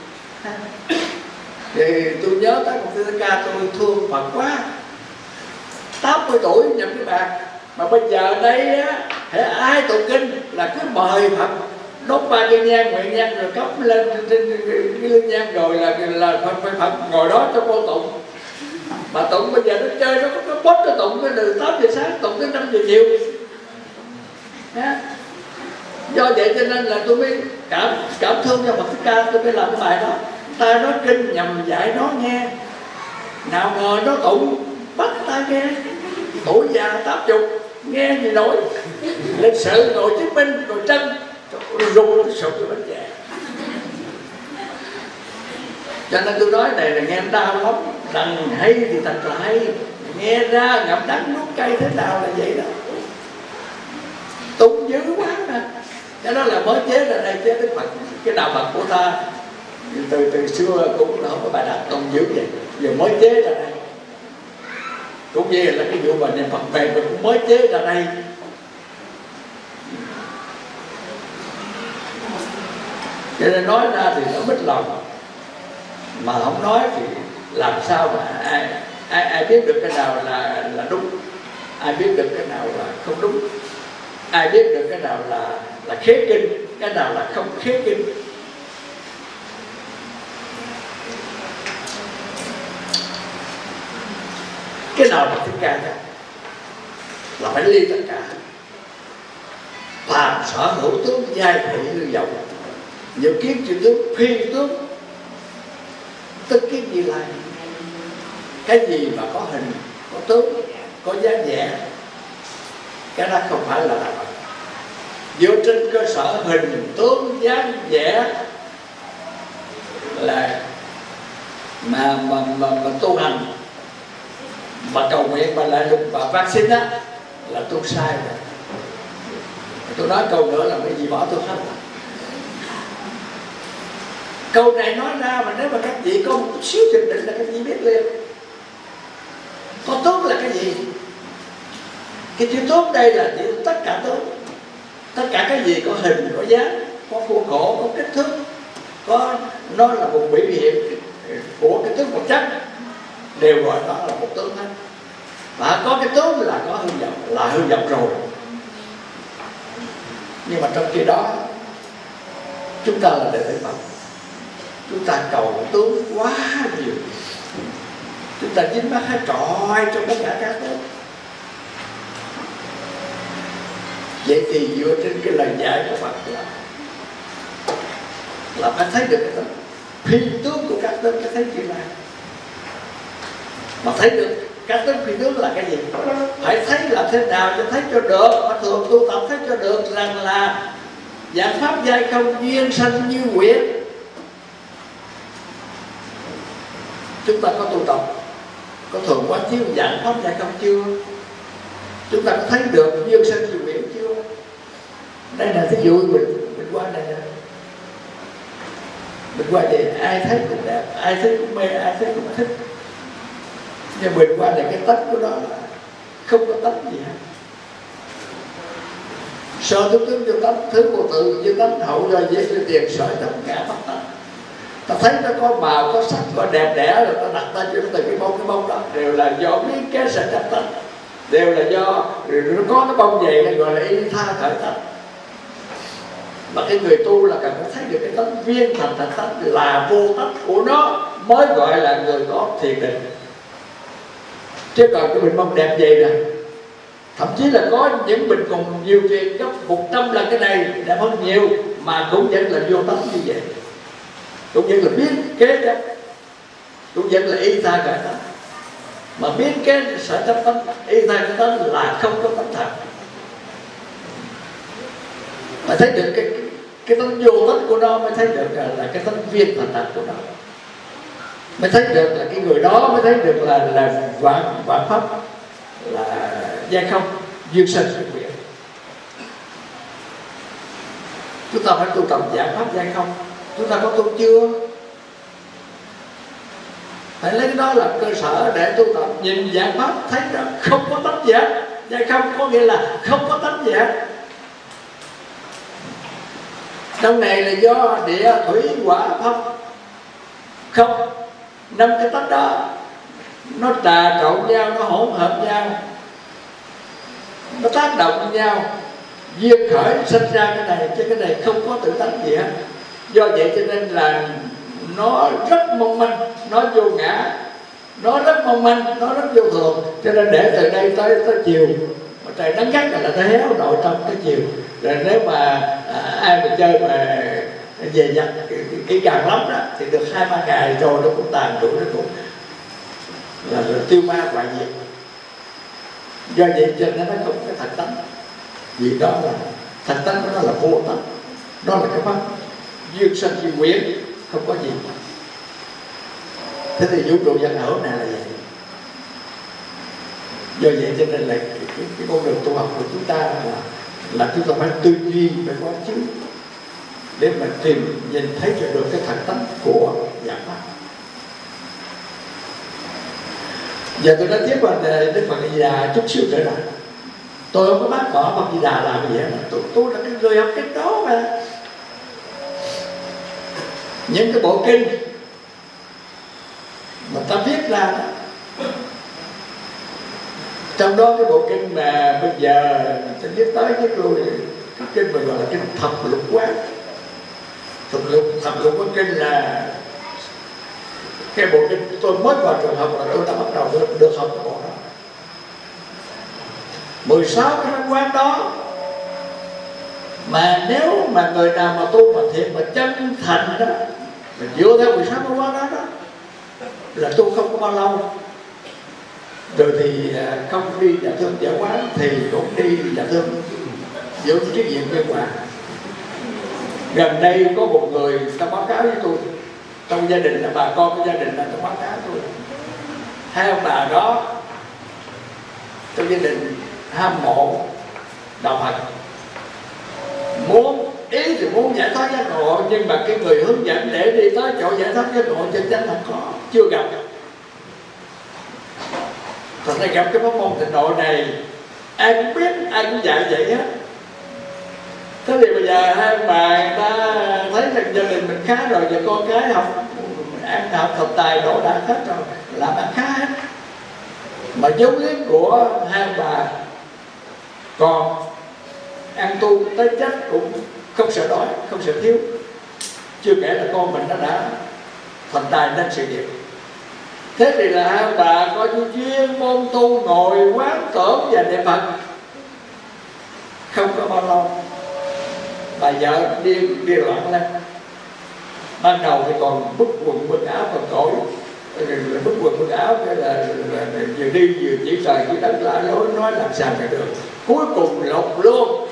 Thì tôi nhớ tới Phật Thích Ca, tôi thương Phật quá. tám mươi tuổi nhập cái bàn. Mà bây giờ đây á, hễ ai tụng kinh là cứ mời Phật đốt ba cây nhang, nguyện nhang rồi cắm lên trên cái lưng nhang rồi là là Phật, Phật ngồi đó cho cô tụng. Mà tụng bây giờ nó chơi, nó có nó bóp nó tụng từ tám giờ sáng tụng tới năm giờ chiều. Do vậy cho nên là tôi mới cảm cảm thương cho Phật Thích Ca, tôi mới làm cái bài đó. Ta nói kinh nhằm dạy nó nghe, nào ngờ nó tụng bắt ta nghe. Tuổi già tám chục nghe gì nổi, lịch sự ngồi chứng minh rồi chân rung sụp cho bánh chè. Cho nên tôi nói này là nghe đau lắm. Đằng hay thì thật là hay, nghe ra ngậm đắng nuốt cay thế nào là vậy đó. Tụng dữ quá nè. Cái đó là mới chế ra đây, chế Đức Phật. Cái đạo Phật của ta từ từ xưa cũng không có bài đọc tụng dữ vậy, giờ mới chế ra đây. Cũng như là cái vụ mà niệm Phật về mình cũng mới chế ra đây. Cho nên nói ra thì nó mít lòng, mà không nói thì làm sao mà ai ai ai biết được cái nào là là đúng, ai biết được cái nào là không đúng, ai biết được cái nào là là khế kinh, cái nào là không khế kinh. Cái nào là Thích Ca đó? là phải ly tất cả. Phàm sở hữu tướng giai thị hư vọng, nhiều kiến chữ tướng phi tướng, tức kiến Như Lai. Cái gì mà có hình, có tướng, có dáng vẻ, cái đó không phải là đạo Phật. Dựa trên cơ sở hình tướng dáng vẻ là mà mà mà, mà tu hành, mà cầu nguyện, mà lại lục và vaccine đó là tu sai rồi. Tôi nói câu nữa là cái gì bỏ tôi hết. Câu này nói ra mà nếu mà các vị có một chút xíu trình định là các vị biết liền. Có tốt là cái gì? Cái chữ tốt đây là tất cả tốt. Tất cả cái gì có hình, có dáng, có khuôn khổ, có kích thước, có nó là một biểu hiện của cái tướng vật chất, đều gọi đó là một tướng hết. Và có cái tướng là có hư vọng, là hư vọng rồi. Nhưng mà trong khi đó chúng ta là đệ tử Phật, chúng ta cầu tướng quá nhiều, chúng ta dính mắc hết trọi trong tất cả các tướng. Vậy thì dựa trên cái lời dạy của Phật là, là phải thấy được cái tướng phi tướng của các tướng, cái thấy chuyện này. Mà thấy được các tướng phi tướng là cái gì? Phải thấy là thế nào cho thấy cho được. Mà thường tu tập thấy cho được rằng là dạng pháp giai không duyên sanh như nguyện. Chúng ta có tu tập, có thường quán chiếu dạng pháp giai không chưa? Chúng ta có thấy được duyên sanh như nguyện chưa? Đây là thí dụ mình mình qua này nè, mình qua đây ai thấy cũng đẹp, ai thấy cũng mê, ai thấy cũng thích. Nhưng mình qua này cái tánh của nó là không có tánh gì hết. Sơ tướng tướng vô tánh, thứ vô tự vô tánh, hậu do dễ tư tiền sợi tất cả pháp tánh. Ta thấy nó có màu, có sắc, có đẹp đẽ rồi ta đặt ta cho nó từ cái bông, cái bông đó đều là do biến cái sợi chấp tánh, đều là do nó có cái bông vậy này gọi là y tha khởi tánh. Mà cái người tu là cần phải thấy được cái tánh viên thành thành tánh là vô tánh của nó mới gọi là người có thiền định. Chứ còn cái bình bông đẹp vậy nè, thậm chí là có những bình còn nhiều tiền gấp một trăm lần cái này đẹp hơn nhiều mà cũng vẫn là vô tánh như vậy, cũng vẫn là biến kế chấp, cũng vẫn là y tha khởi tánh. Mà biến cái sở chấp tánh, y tha khởi tánh là không có tánh thật. Mà thấy được cái cái tánh vô tánh của nó mới thấy được là, là cái tánh viên thành thật của nó, mới thấy được là cái người đó mới thấy được là là vạn vạn pháp là giai không duyên sanh sự nguyện. Chúng ta phải tu tập dạng pháp giai không. Chúng ta có tu chưa? Phải lấy cái đó làm cơ sở để tu tập. Nhìn dạng pháp thấy rằng không có tánh gì hết. Giai không có nghĩa là không có tánh gì hết. Trong này là do địa thủy hỏa phong không, năm cái tánh đó nó trà trộn nhau, nó hỗn hợp nhau, nó tác động với nhau, duyên khởi sinh ra cái này, chứ cái này không có tự tánh gì hết. Do vậy cho nên là nó rất mong manh, nó vô ngã, nó rất mong manh, nó rất vô thường. Cho nên để từ đây tới tới chiều mà trời nắng gắt là nó héo nội trong tới chiều. Rồi nếu mà à, ai mà chơi mà về Nhật kỹ càng lắm đó thì được hai ba ngày rồi nó cũng tàn đủ, nó cũng là, là tiêu ma hoại diệt. Do vậy cho nên nó không có thật tánh. Vì đó là thật tánh của nó là vô tánh, đó là cái pháp duyên sanh duyên nguyện, không có gì. Thế thì vũ trụ dân hữu này là vậy. Do vậy cho nên là cái, cái, cái con đường tu học của chúng ta là là chúng ta phải tư duy, phải quán chiếu để mà tìm nhìn thấy cho được cái thật tánh của dạng pháp. Giờ tôi nói tiếp vào Đức Phật Di Đà chút xíu trở lại. Tôi không có bác bỏ Phật Di Đà làm gì hết. Tôi, tôi là cái người học kinh đó mà. Những cái bộ kinh mà ta viết ra đó, trong đó cái bộ kinh mà bây giờ sẽ viết tới viết lui, cái kinh mà gọi là kinh thập lục quán. Thập lục thập lục quán kinh là cái bộ kinh tôi mới vào trường học là tôi đã bắt đầu được, được học cái bộ đó. mười sáu cái pháp quán đó. Mà nếu mà người nào mà tu mà thiện mà chân thành đó, mình dựa theo mười sáu pháp quán đó, đó là tu không có bao lâu. Rồi thì không đi nhà thương giải quán thì cũng đi nhà thương giữ trách nhiệm viên quản. Gần đây có một người ta báo cáo với tôi, trong gia đình là bà con của gia đình là ta báo cáo tôi, hai ông bà đó trong gia đình ham mộ đạo Phật, muốn ý thì muốn giải thoát giác ngộ, nhưng mà cái người hướng dẫn để đi tới chỗ giải thoát giác ngộ trên chánh không có, chưa gặp. Thật ra gặp cái pháp môn tịnh độ này ai cũng biết, ai cũng dạy vậy hết. Thế thì bây giờ hai bà người ta thấy rằng gia đình mình khá rồi, giờ con cái học ăn học học tài đổ đạt hết rồi, làm ăn khá hết. Mà dấu liếc của hai bà còn ăn tu tới chết cũng không sợ đói, không sợ thiếu. Chưa kể là con mình nó đã thành tài nên sự nghiệp. Thế thì là hai bà có chuyên môn tu ngồi quán tưởng và niệm Phật. Không có bao lâu bà vợ điên điên loạn lên. Ban đầu thì còn bức quần bức áo còn cỗi, bức quần bức áo cái là, là, là vừa đi vừa chỉ trời chỉ đất lạ lối, nói làm sao mà được. Cuối cùng lột luôn.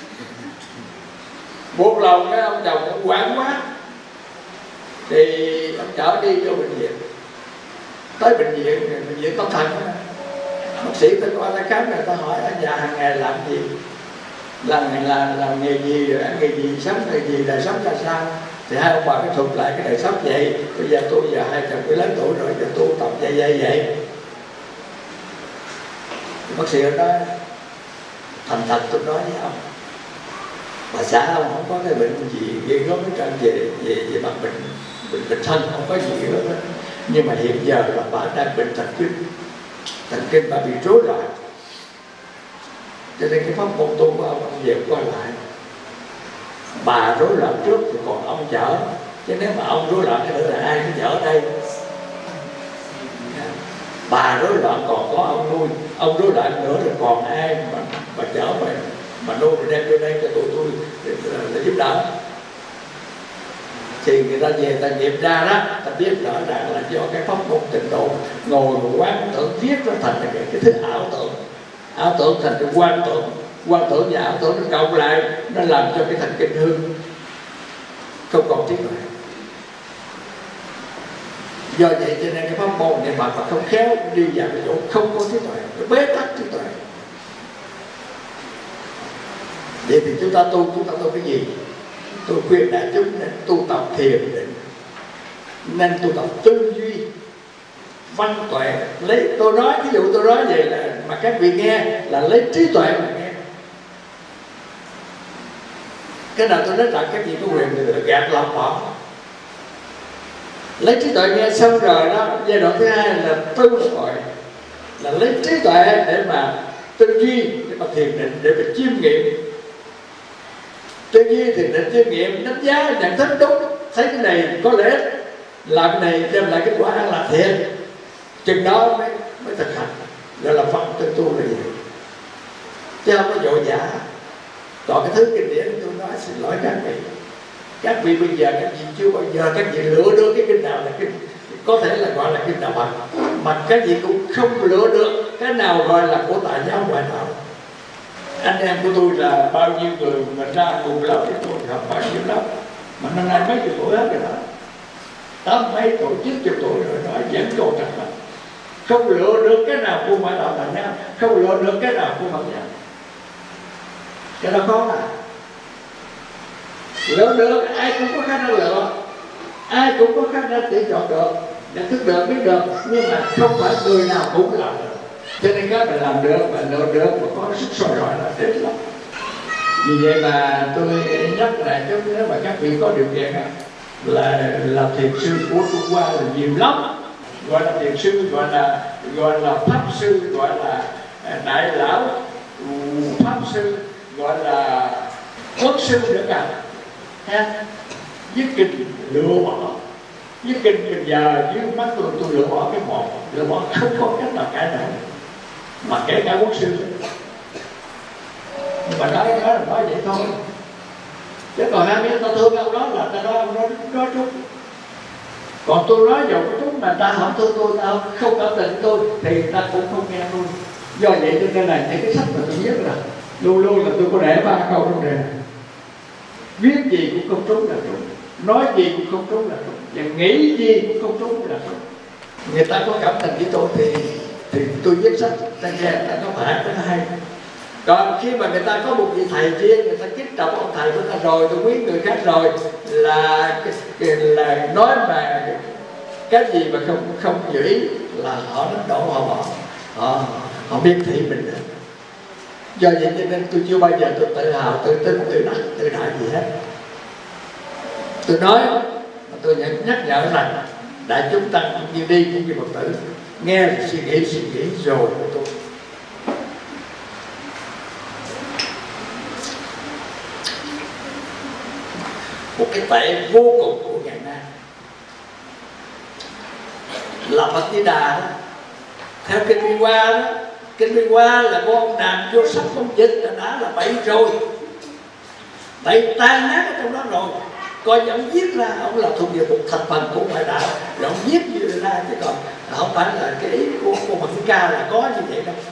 Buộc lòng cái ông chồng cũng quán quá thì ông chở đi cho bệnh viện. Tới bệnh viện, bệnh viện tâm thần, bác sĩ tới qua tới khám, người ta hỏi ở nhà hàng ngày làm gì, làm là làm nghề gì, rồi ăn nghề gì, sống nghề gì, đời sống ra sao. Thì hai ông bà mới thuật lại cái đời sống vậy. Bây giờ tôi giờ hai chồng tôi lớn tuổi rồi, giờ tu tập vậy vậy vậy. Thì bác sĩ nói thành thật tôi nói với ông, bà xã ông không có cái bệnh gì ghê gớm hết trơn về về về mặt bệnh bệnh bệnh thân, không có gì hết. Nhưng mà hiện giờ là bà đang bệnh thần kinh, thần kinh bà bị rối loạn, cho nên cái pháp môn tu của ông ông về qua lại. Bà rối loạn trước thì còn ông chở, chứ nếu mà ông rối loạn cái nữa là ai nó chở đây. Bà rối loạn còn có ông nuôi, ông rối loạn nữa là còn ai mà, mà chở mà mà nuôi mà đem vô đây cho tụi tôi để, để, để giúp đỡ. Thì người ta về người ta nghiệm ra đó, ta biết rõ ràng là do cái pháp môn tịnh độ ngồi một quán tưởng viết nó thành cái, cái thứ ảo tưởng, ảo tưởng thành cái quan tưởng, quan tưởng và ảo tưởng nó cộng lại, nó làm cho cái thần kinh hư, không còn trí tuệ. Do vậy cho nên cái pháp môn niệm Phật mà không khéo đi vào cái chỗ không có trí tuệ, nó bế tắc trí tuệ. Vậy thì chúng ta tu, chúng ta tu cái gì? Tôi khuyên đại chúng nên tu tập thiền định, nên tu tập tư duy, văn tuệ. Lấy tôi nói, ví dụ tôi nói vậy là mà các vị nghe là lấy trí tuệ mà nghe. Cái nào tôi nói rằng các vị có quyền thì gạt lòng bỏ. Lấy trí tuệ nghe xong rồi đó, giai đoạn thứ hai là tư tuệ, là lấy trí tuệ để mà tư duy, để mà thiền định, để mà chiêm nghiệm. Tư duy thì định chiêm nghiệm, đánh giá, nhận thức đúng, thấy cái này có lợi ích, làm cái này đem lại kết quả là thiện, chừng đó mới mới thực hành, gọi là Phật tư tu là gì, chứ không có vội vã. Còn cái thứ kinh điển tôi nói xin lỗi các vị, các vị bây giờ các vị chưa bao giờ các vị lựa được cái kinh nào là kinh có thể là gọi là kinh đạo Phật, mà các vị cũng không lựa được cái nào gọi là của tà giáo ngoại đạo. Anh em của tôi là bao nhiêu người mà ra cùng lớp với tôi học bao nhiêu lớp, mà năm nay mấy chục tuổi hết rồi đó, tám mấy tuổi, chín chục tuổi rồi, nói vẫn còn trật lắm. Không lựa được cái nào của ngoại đạo thành nhau, không lựa được cái nào của Phật giáo. Cái đó khó là lựa được, ai cũng có khả năng lựa, ai cũng có khả năng tự chọn được, nhận thức được, biết được, nhưng mà không phải người nào cũng làm được. Cho nên các bạn làm được và lựa được và có sức soi rọi là thế lắm. Vì vậy mà tôi nhắc lại chứ nếu mà các vị có điều kiện là làm thiền sư của Trung Hoa là nhiều lắm, gọi là thiền sư, gọi là gọi là pháp sư, gọi là đại lão pháp sư, gọi là quốc sư nữa cả. Ha, viết kinh lựa bỏ, viết kinh bây giờ dưới mắt tôi tôi lựa bỏ cái một, lựa bỏ không có cách nào cải nào, mà kể cả quốc sư mà nói nói là nói vậy thôi. Chứ còn hai miếng tao thương ông đó là tao nói ông đó nói trúng. Còn tôi nói dầu có trúng mà ta không thương tôi, tao không cảm tình tôi thì ta cũng không nghe tôi. Do vậy cho nên là những cái sách mà tôi viết là luôn luôn là tôi có để ba câu trong đề này. Viết gì cũng không trúng là trúng, nói gì cũng không trúng là trúng, và nghĩ gì cũng không trúng là trúng. Người ta có cảm tình với tôi thì thì tôi viết sách ta nghe ta có phải ta hay. Còn khi mà người ta có một vị thầy riêng, người ta kích động ông thầy của ta rồi, tôi quý người khác rồi là là nói mà cái gì mà không không giữ ý là họ đánh đổ, họ bỏ, họ họ biết thị mình nữa. Do vậy cho nên tôi chưa bao giờ tôi tự hào, tự tin, tự đắc, tự đại gì hết. Tôi nói mà tôi nhận nhắc nhở rằng đại chúng tăng cũng như đi cũng như Phật tử nghe suy nghĩ suy nghĩ rồi của tôi. Một cái tệ vô cùng của ngày nay là Phật Di Đà đó. Theo kinh Bi Hoa đó, kinh Bi Hoa là của ông Đàm vô sách không dịch là đã là bậy rồi, bậy tan nát ở trong đó rồi. Coi ông viết ra ông là thuộc về một thành phần của ngoại đạo, rồi ông viết như ra chứ còn không phải là cái ý của của Phật Di Ca là có như vậy đâu.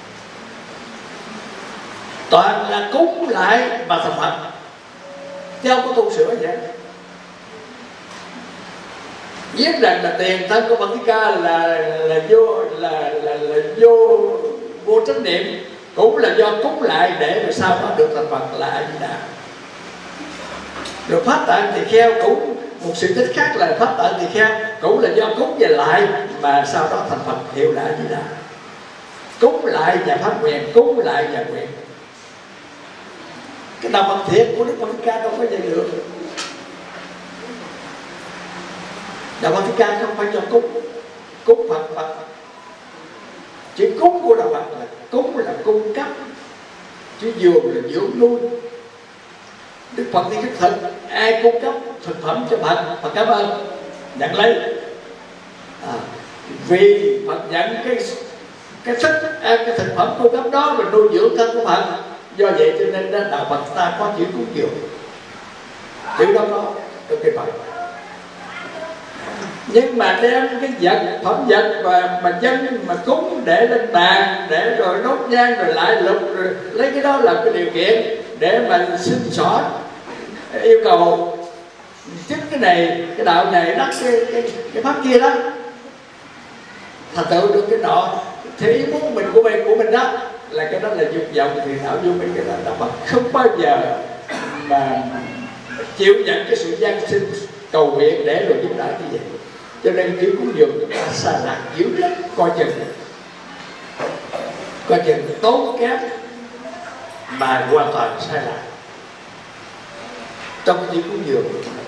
Toàn là cúng lại mà thành Phật, chứ không có tu sửa vậy. Viết rằng là tiền thân của Phật Di Ca là là vô là là, là vô vô trách nhiệm, cũng là do cúng lại để mà sao nó được thành Phật là A Di Đà. Rồi Pháp Tạng Tỳ Kheo cũng một sự tích khác là Pháp Tạng Tỳ Kheo cũng là do cúng về lại mà sau đó thành Phật hiệu là A Di Đà. Cúng lại và pháp nguyện, cúng lại và nguyện. Cái đạo Phật thiện của Đức Phật Thích Ca đâu có vậy được. Đạo Phật Thích Ca không phải cho cúng, cúng Phật Phật. Chữ cúng của đạo Phật là cúng là cung cấp, chứ dường là dưỡng nuôi. Đức Phật thì cái thật ai cung cấp thực phẩm cho Phật, Phật cảm ơn, nhận lấy. À, vì Phật nhận cái cái sức cái thực phẩm cung cấp đó mình nuôi dưỡng thân của Phật. Do vậy cho nên đó, đạo Phật ta có chữ cúng dường, chữ đó có trong cái Phật. Nhưng mà đem cái vật phẩm vật và mà dân mà cúng để lên bàn, để rồi đốt nhang rồi lại lục, rồi lấy cái đó làm cái điều kiện để mà xin xỏ yêu cầu chức cái này, cái đạo này đắc cái, cái, cái pháp kia đó, thành tựu được cái nọ thì ý muốn mình của mình của mình đó là cái đó là dục vọng thì đạo vô minh. Cái đó đạo Phật không bao giờ mà chịu nhận cái sự gian sinh cầu nguyện để rồi giúp đỡ như vậy. Cho nên chữ cúng dường chúng ta xa lạc dữ lắm, coi chừng coi chừng tốn kém mà hoàn toàn sai lạc trong cái chữ cúng dường.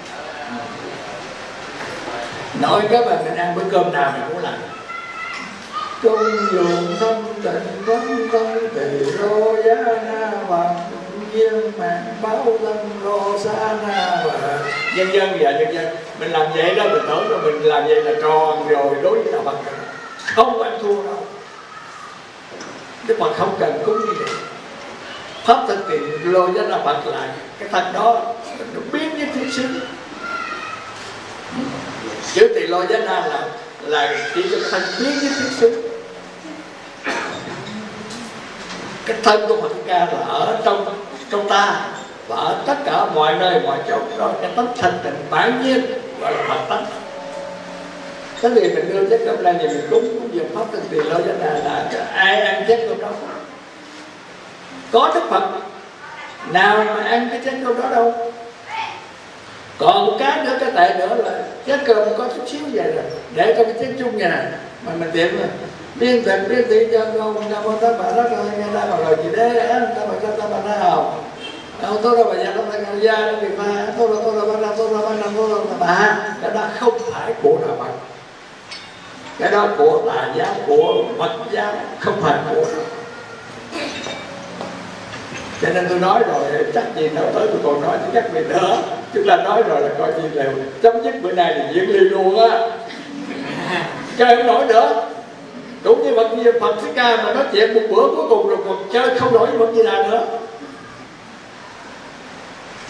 Nói các bạn mình ăn bữa cơm nào mình cũng làm cúng dường thân tình vấn thân từ rô giá na hoàng viên mạng báo thân rô sa na và dân dân và dân dân. Mình làm vậy đó, mình tưởng là mình làm vậy là tròn rồi đối với đạo Phật, không ăn thua đâu. Đức Phật không cần cúng như vậy. Pháp thân thì lô với đạo Phật là cái thân đó nó biến với thiên sinh. Chữ tỳ lô giá na là là chỉ cho thân biến với thiên sinh. Cái thân của Phật Ca là ở trong trong ta và ở tất cả mọi nơi mọi chỗ đó, cái tánh thanh tịnh bản nhiên gọi là Phật tánh. Cái gì mình đưa chất cơm lên thì mình cúng cúng dường pháp thân tỳ lô giá na là ai ăn chất cơm đó có Đức Phật nào mà ăn cái chén cơm đó đâu. Còn một cái nữa, cái tệ nữa là chén cơm có chút xíu vậy rồi để trong cái chén chung vậy này mà mình tiện rồi liên tình liên thị cho con nam mô tát bà đó coi nghe ta bảo lời gì đấy á ta bảo cho ta bà na hào đâu tôi đâu bà già đâu ta ngào gia đâu bị pha tôi đâu tôi đâu bà na tôi đâu bà na tôi đâu bà. Cái đó không phải của đạo Phật, cái đó của tà giáo, của Phật giáo, không phải của đạo. Cho nên tôi nói rồi chắc gì đâu tới tôi còn nói chứ các vị nữa. Chúng ta nói rồi là coi như là chấm dứt bữa nay thì diễn ly luôn á, chơi không nổi nữa. Đúng như Phật như Phật Thích Ca mà nói chuyện một bữa cuối cùng rồi còn chơi không nổi với Phật Di Đà nữa.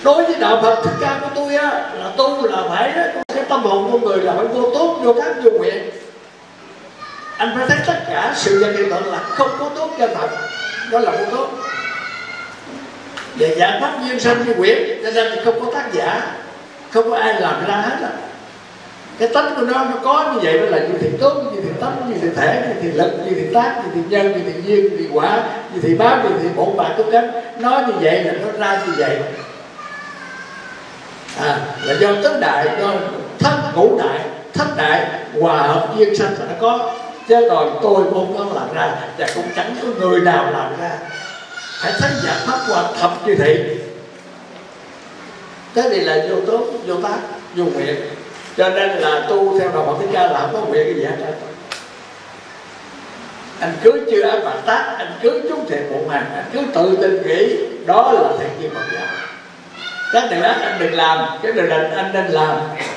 Đối với đạo Phật Thích Ca của tôi á, là tu là phải cái tâm hồn con người là phải vô tốt, vô tác, vô nguyện. Anh phải thấy tất cả sự vật hiện tượng là không có tốt cho Phật, đó là vô tốt. Để giải pháp duyên sanh như quyển, cho nên không có tác giả, không có ai làm ra hết. Cái tánh của nó nó có như vậy, đó là như thiện tốt, như thiện tánh, như thiện thể, như thiện lực, như thiện tác, như thiện nhân, như thiện duyên, như thiện quả, như thiện báo, như thiện bổn bạc tốt cánh. Nó như vậy là nó ra như vậy. À, là do tứ đại, do thất ngũ đại, thất đại hòa hợp duyên sanh nó có, chứ còn tôi không có làm ra, và cũng chẳng có người nào làm ra. Phải thấy giải pháp qua thập chư thị. Thế thì là vô tốt, vô tác, vô nguyện. Cho nên là tu theo đạo Phật Thích Ca là không có nguyện cái gì hết. Anh cứ chưa ác bản tác, anh cứ trúng thiện bộ hành, anh cứ tự tin nghĩ đó là thiện chi Phật giáo. Các điều ác anh đừng làm, cái điều lành anh nên làm.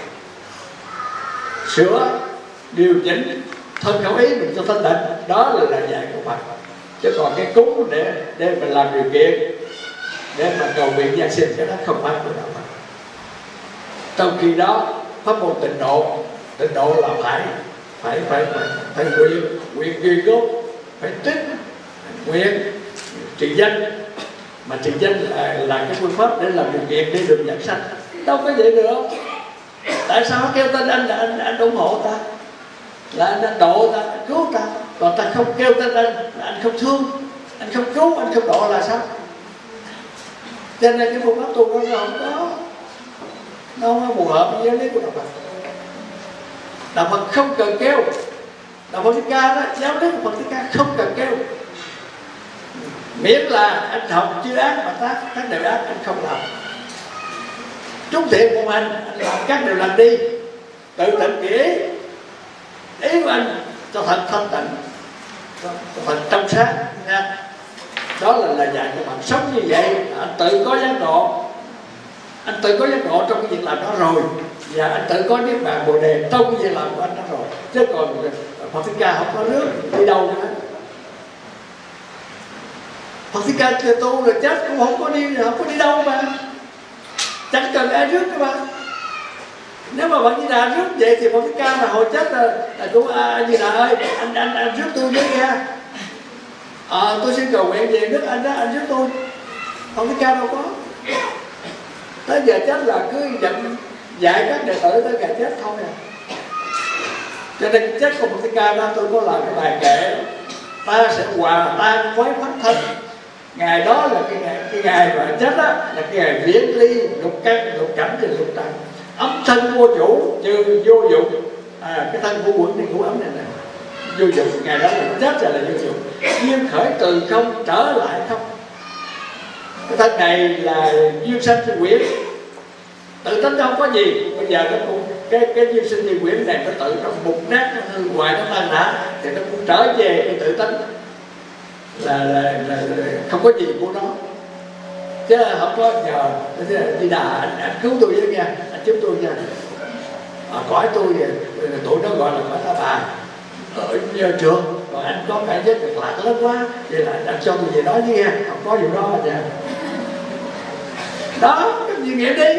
Sửa, điều chỉnh thân khẩu ý mình cho thanh tịnh, đó là lời dạy của Phật. Chứ còn cái cúng để để mình làm điều kiện để mà cầu nguyện giáng sinh, cái đó không phải của đạo Phật. Trong khi đó pháp môn tịnh độ, tịnh độ là phải phải phải phải, phải nguyện, nguyện ghi gốc, phải tích nguyện trì danh, mà trì danh là, là cái phương pháp để làm điều kiện để được giảng sanh. Đâu có vậy được. Tại sao kêu tên anh là anh, anh ủng hộ ta, là anh, anh độ ta, anh cứu ta, còn ta không kêu tên anh là anh không thương, anh không cứu, anh không độ là sao? Cho nên cái phương pháp tu nó không có, nó không có phù hợp với giáo lý của đạo Phật. Đạo Phật không cần kêu. Đạo Phật Thích Ca đó, giáo lý của Phật Thích Ca không cần kêu. Miễn là anh học chư ác mà tác, các điều ác anh không làm. Trúng thiện của anh, anh làm các điều lành đi, tự tịnh kỹ ý của anh cho thật thanh tịnh, cho thật trong sáng nha. Đó là lời dạy của bạn. Sống như vậy anh tự có giác ngộ, anh tự có giác ngộ trong cái việc làm đó rồi, và anh tự có niết bàn bồ đề trong cái việc làm của anh đó rồi. Chứ còn Phật Thích Ca không có nước đi đâu nữa. Phật Thích Ca tu rồi chết cũng không có đi, không có đi đâu mà, chẳng cần ai rước các bạn. Nếu mà Phật Di Đà rước vậy thì Phật Thích Ca là hồi chết là, là cũng à, Di Đà ơi, anh anh anh rước tôi với nghe. À, tôi xin cầu nguyện về nước anh đó, anh rước tôi. Phật Thích Ca đâu có. Tới giờ chết là cứ dặn dạy các đệ tử tới ngày chết thôi à. Cho nên cái chết của Phật Thích Ca đó, tôi có làm cái bài kệ ta sẽ hòa tan với pháp thân. Ngày đó là cái ngày cái ngày mà chết đó, là cái ngày viễn ly lục căn lục cảnh thì lục trần, ấm thân vô chủ trừ vô dụng. À, cái thân của quẩn thì của ấm này nè vô dụng. Ngày đó là nó chết rồi là vô dụng. Duyên khởi từ không trở lại không. Cái thân này là duyên sanh như quyển, tự tính không có gì. Bây giờ nó cũng cái cái duyên sinh như quyển này nó tự nó bục nát, nó hư hoại, nó tan rã, thì nó cũng trở về cái tự tính là, là, là, là không có gì của nó. Chứ không có nhờ Di Đà anh, anh cứu tôi với nha, anh giúp tôi nha. À, cõi tôi tụi nó gọi là cõi Ta Bà ở giờ trường, còn anh có cảm giác được lạc lớn quá, vậy là anh cho tôi về đó với nghe, không có điều đó nha. Đó, cái gì nghiệm đi.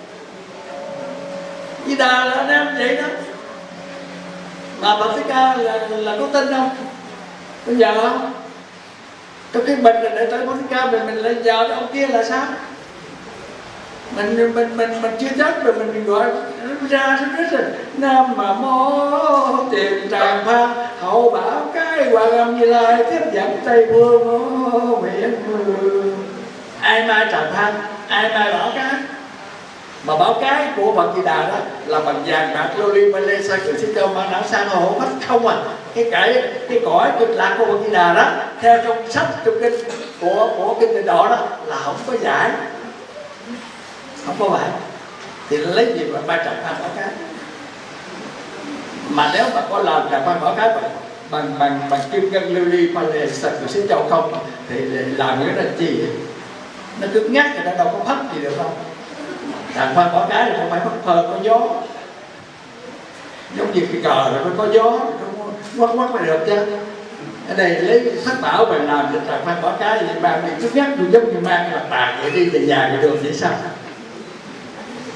Di Đà là anh em vậy đó. Mà Phật Thích Ca là, là có tin không? Bây giờ không? Trong khi mình là đệ tử Phật Thích Ca, mình mình lại giờ ông kia là sao? Mình mình mình mình chưa chết rồi mình gọi ra rất rất rồi. Nam mà mô tiền tràng pha hậu bảo cái Hòa Âm Như Lai tiếp dẫn Tây Phương nguyện. Ai mai tràng pha, ai mai bảo cái. Mà báo cái của Phật Di Đà đó là bằng vàng bạc lô ly ma lê sa cử sĩ châu ma não sang hộ hết không à. Cái cái cái cõi cực lạc của Phật Di Đà đó theo trong sách trong kinh của của kinh Tịnh Độ đó là không có giải, không có vậy. Thì lấy gì mà ba trọng phan báo cái. Mà nếu mà có làm là phan báo cái bằng bằng bằng bằng kim ngân lưu ly ma lê sa cử sĩ châu không thì làm cái là gì? Nó cứng nhắc thì nó đâu có hấp gì được không? Đàn phan bỏ cái là không phải phất phơ có gió, giống như cái cờ rồi nó có gió, nó quắc quắc mới được chứ. Ở đây lấy sách bảo về làm được đàn phan bỏ cái thì bạn bị cứng nhắc, giống như mang cái mặt tàn vậy đi từ nhà cái đường vậy sao?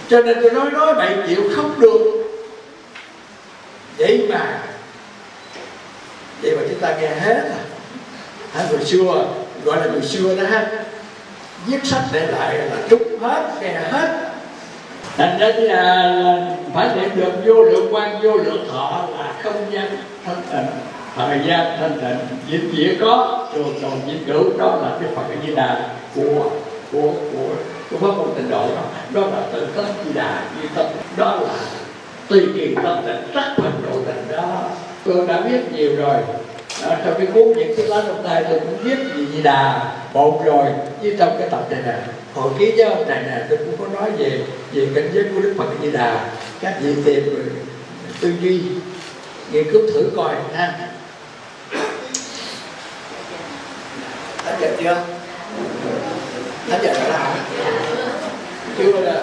Cho nên tôi nói nói bậy chịu không được. Vậy mà vậy mà chúng ta nghe hết à. Hả, người xưa gọi là người xưa đó ha, viết sách để lại là trúng hết, nghe hết. Thành ra là phải niệm được vô lượng quan vô lượng thọ là không gian thanh tịnh, thời gian thanh tịnh, vĩnh viễn có, trường tồn vĩnh cửu. Đó là cái Phật A Di Đà của của của của pháp môn Tịnh Độ đó. Đó là tự tất Di Đà Di Tâm, đó là tùy kỳ tâm tịnh sắc Phật độ tịnh đó. Tôi đã viết nhiều rồi. À, trong cái cuốn những cái lá trong tay tôi cũng viết gì Di Đà một rồi, với trong cái tập này nè, hồi ký với ông này nè, tôi cũng có nói về về cảnh giới của Đức Phật Di Đà. Các vị tìm rồi tư duy nghiên cứu thử coi ha. Hết giờ chưa? Hết giờ rồi hả? Chưa là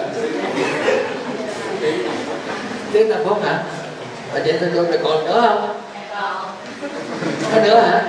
đến năm phút hả? Và vậy tôi rồi còn nữa không? Có nữa hả?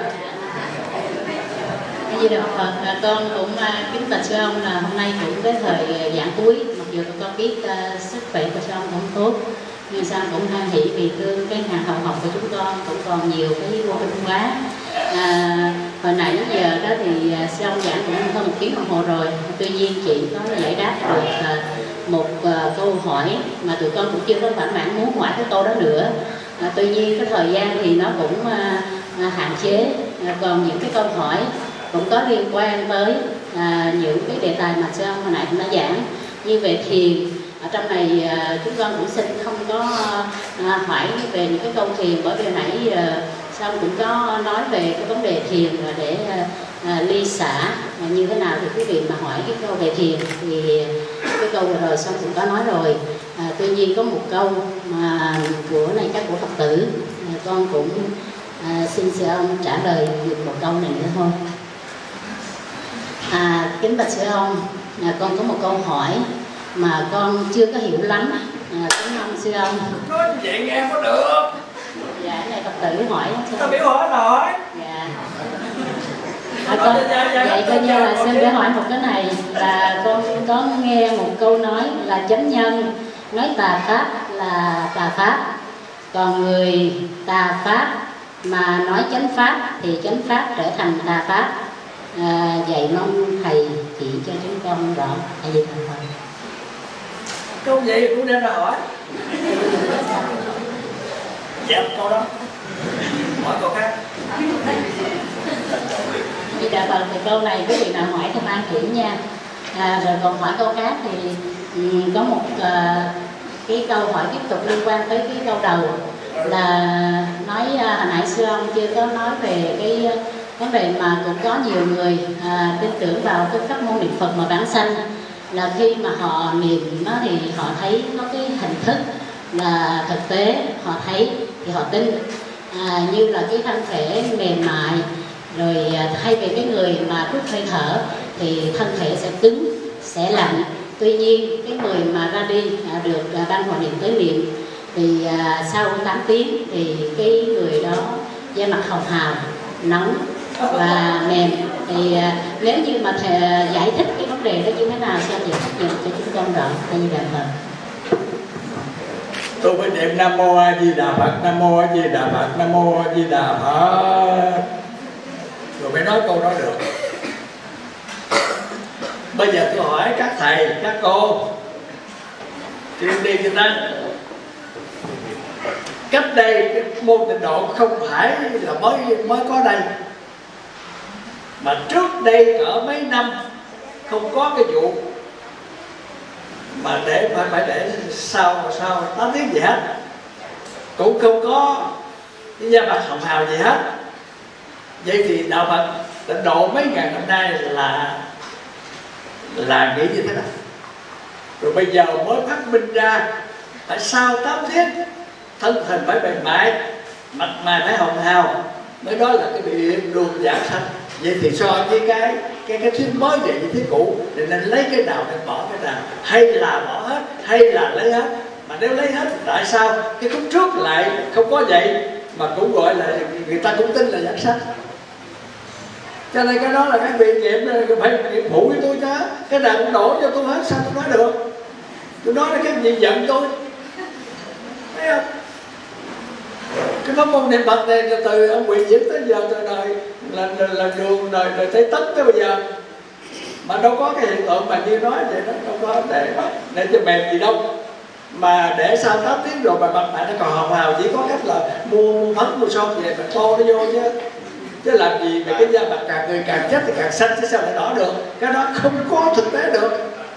Như Đạo Phật, con cũng kính bạch sư ông là hôm nay cũng cái thời giảng cuối, mặc dù con biết uh, sức khỏe của sư ông không tốt, nhưng sao cũng hoan hỷ vì thương cái hàng hậu học của chúng con cũng còn nhiều cái vô minh quá. À, hồi nãy đến giờ đó thì sư ông giảng cũng hơn một tiếng đồng hồ rồi, tuy nhiên chị có giải đáp được uh, một uh, câu hỏi mà tụi con cũng chưa có thỏa mãn, muốn hỏi cái câu đó nữa. À, tuy nhiên cái thời gian thì nó cũng à, à, hạn chế, à, còn những cái câu hỏi cũng có liên quan tới à, những cái đề tài mà sư ông hồi nãy cũng đã giảng. Như về thiền, ở trong này à, chúng con cũng xin không có à, hỏi về những cái câu thiền, bởi vì hồi nãy à, sư ông cũng có nói về cái vấn đề thiền là để à, à, ly xả à, như thế nào, thì quý vị mà hỏi cái câu về thiền thì cái câu vừa rồi sư ông cũng có nói rồi. À, tuy nhiên có một câu mà của này chắc của Phật tử, à, con cũng à, xin sư ông trả lời được một câu này nữa thôi. À, kính bạch sư ông, à, con có một câu hỏi mà con chưa có hiểu lắm, à, kính mong sư ông. Nói như vậy nghe có được. Dạ, này Phật tử hỏi. Tao biểu hỏi rồi. Dạ. À, con, vậy coi như là xin để hỏi một cái này là con có nghe một câu nói là chánh nhân nói tà pháp là tà pháp, còn người tà pháp mà nói chánh pháp thì chánh pháp trở thành tà pháp. À, vậy mong thầy chỉ cho chúng con rõ. Thầy gì thầy hỏi? Câu vậy cũng nên là hỏi. Dạ câu đó. Hỏi câu khác. Vì đã bằng thì câu này quý vị nào hỏi thì ban kỹ nha. À, rồi còn hỏi câu khác thì um, có một uh, cái câu hỏi tiếp tục liên quan tới cái câu đầu là nói uh, hồi nãy xưa ông chưa có nói về cái uh, vấn đề mà cũng có nhiều người uh, tin tưởng vào cái pháp môn niệm Phật mà vãng sanh, là khi mà họ niệm nó thì họ thấy có cái hình thức là thực tế, họ thấy thì họ tin. À, như là cái thân thể mềm mại, rồi thay vì cái người mà rút hơi thở thì thân thể sẽ cứng, sẽ lạnh. Tuy nhiên cái người mà ra đi à, được à, ban hòa niệm tới niệm thì à, sau tám tiếng thì cái người đó da mặt hồng hào, nóng và mềm. Thì à, nếu như mà thầy giải thích cái vấn đề đó như thế nào, sao giải thích nhận cho chúng con rõ. Hay như vậy Phật. Tôi phải niệm Nam Mô A Di Đà Phật, Nam Mô A Di Đà Phật, Nam Mô A Di Đà Phật, rồi mới nói câu đó được. Bây giờ tôi hỏi các thầy, các cô, chuyên đi cho ta. Cách đây cái môn Tịnh Độ không phải là mới mới có đây, mà trước đây cỡ mấy năm không có cái vụ mà để phải phải để sau sau tám tiếng gì hết, cũng không có cái da mặt hồng hào gì hết. Vậy thì đạo Phật Tịnh Độ mấy ngàn năm nay là là nghĩ như thế nào? Rồi bây giờ mới phát minh ra tại sao tám tiếng thân hình phải mềm mại, mặt mày phải hồng hào, mới đó là cái biểu hiện đường giảng sanh. Vậy thì so với cái cái cái thuyết mới vậy với thuyết cũ thì nên lấy cái nào nên bỏ cái nào, hay là bỏ hết hay là lấy hết? Mà nếu lấy hết thì tại sao cái khúc trước lại không có vậy mà cũng gọi là người ta cũng tin là giảng sanh? Cho nên cái đó là cái việc nghiệm phải nghiệm phụ với tôi chứ, cái nào cũng đổ cho tôi hết, sao tôi nói được? Tôi nói là các vị giận tôi, thấy không? Cái pháp môn niệm Phật này từ ông Nguyễn Diễn tới giờ, từ đời là, là, là đường đời đời Tây Tấn tới bây giờ, mà đâu có cái hiện tượng mà như nói vậy đó, đâu có để để cho mềm gì đâu, mà để sau tám tiếng rồi mà mặt mày nó còn hồng hào, chỉ có cách là mua mua phấn mua son về mà tô nó vô chứ chứ làm gì mà cái da mặt càng người càng chết thì càng xanh chứ sao lại đỏ được, cái đó không có thực tế được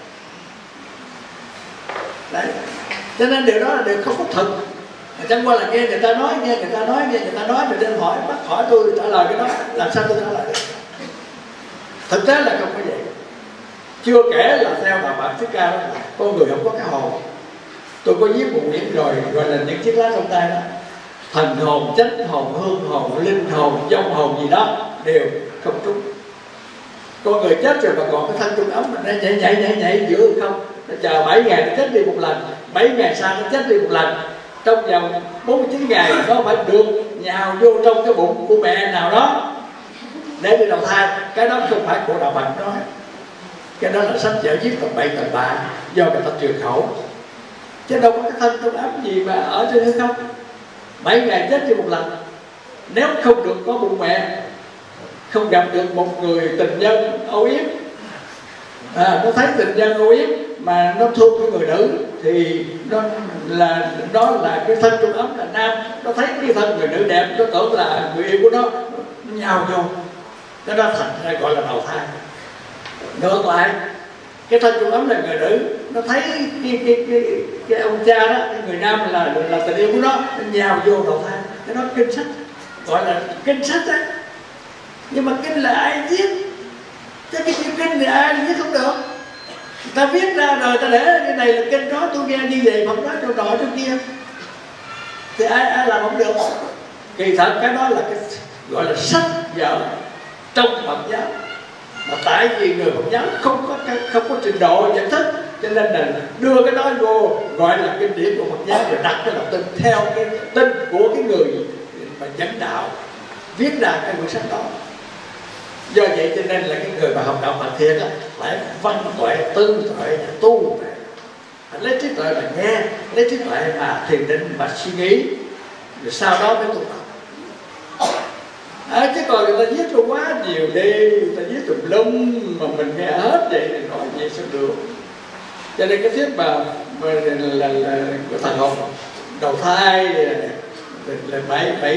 đấy. Cho nên điều đó là điều không có thực, chẳng qua là nghe người ta nói, nghe người ta nói, nghe người ta nói rồi nên hỏi, bắt hỏi tôi trả lời cái đó, làm sao tôi trả lời được? Thực tế là không có vậy. Chưa kể là theo đạo Phật Thích Ca đó, con người không có cái hồn. Tôi có viết một quyển rồi, gọi là những chiếc lá trong tay đó, thần hồn, chánh hồn, hương hồn, linh hồn, vong hồn gì đó đều không trúng. Con người chết rồi mà còn cái thân trung ấm mà nó nhảy nhảy nhảy nhảy giữa không, nó chờ bảy ngày nó chết đi một lần, bảy ngày sau nó chết đi một lần, trong vòng bốn mươi chín ngày nó phải được nhào vô trong cái bụng của mẹ nào đó để đi đầu thai. Cái đó không phải của đạo Phật nói, cái đó là sách vở viết tầm bậy tầm bạ do người ta truyền khẩu, chứ đâu có cái thân trong ấm gì mà ở trên hư không. Bảy ngày chết đi một lần, nếu không được có bụng mẹ, không gặp được một người tình nhân âu yếm, à, nó thấy tình nhân âu yếm mà nó thương cái người nữ thì nó là đó là cái thân trong ấm là nam, nó thấy cái thân người nữ đẹp, nó tưởng là người yêu của nó, nó nhào vô, cái đó thành ra gọi là đầu thai. Ngược lại, cái thân trong ấm là người nữ, nó thấy cái cái cái cái, cái ông cha đó, cái người nam là là tình yêu của nó, nó nhào vô đầu thai. Cái đó kinh sách, gọi là kinh sách đấy. Nhưng mà kinh là ai viết? Chứ cái chữ kinh thì ai viết không được. Ta viết ra rồi ta để cái này là kinh đó, tôi nghe như vậy, Phật nói chỗ nọ chỗ kia, thì ai ai làm không được. Kỳ thật cái đó là cái gọi là sách vở trong Phật giáo, mà tại vì người Phật giáo không có không có trình độ nhận thức, cho nên là đưa cái đó vô gọi là kinh điển của Phật giáo, rồi đặt cái lòng tin theo cái tin của cái người mà dẫn đạo viết ra cái quyển sách đó. Do vậy cho nên là cái người mà học đạo Phật thiệt á, phải văn tuệ, tư tuệ, tu tuệ, phải lấy trí tuệ mà nghe, lấy trí tuệ mà thiền định mà suy nghĩ, rồi sau đó mới tu tập. À, chứ còn người ta viết cho quá nhiều đi, người ta viết tùm lum mà mình nghe hết vậy thì nói vậy sao được. Cho nên cái thuyết mà, mà là, là, là của thần hồn đầu thai là, là bảy bảy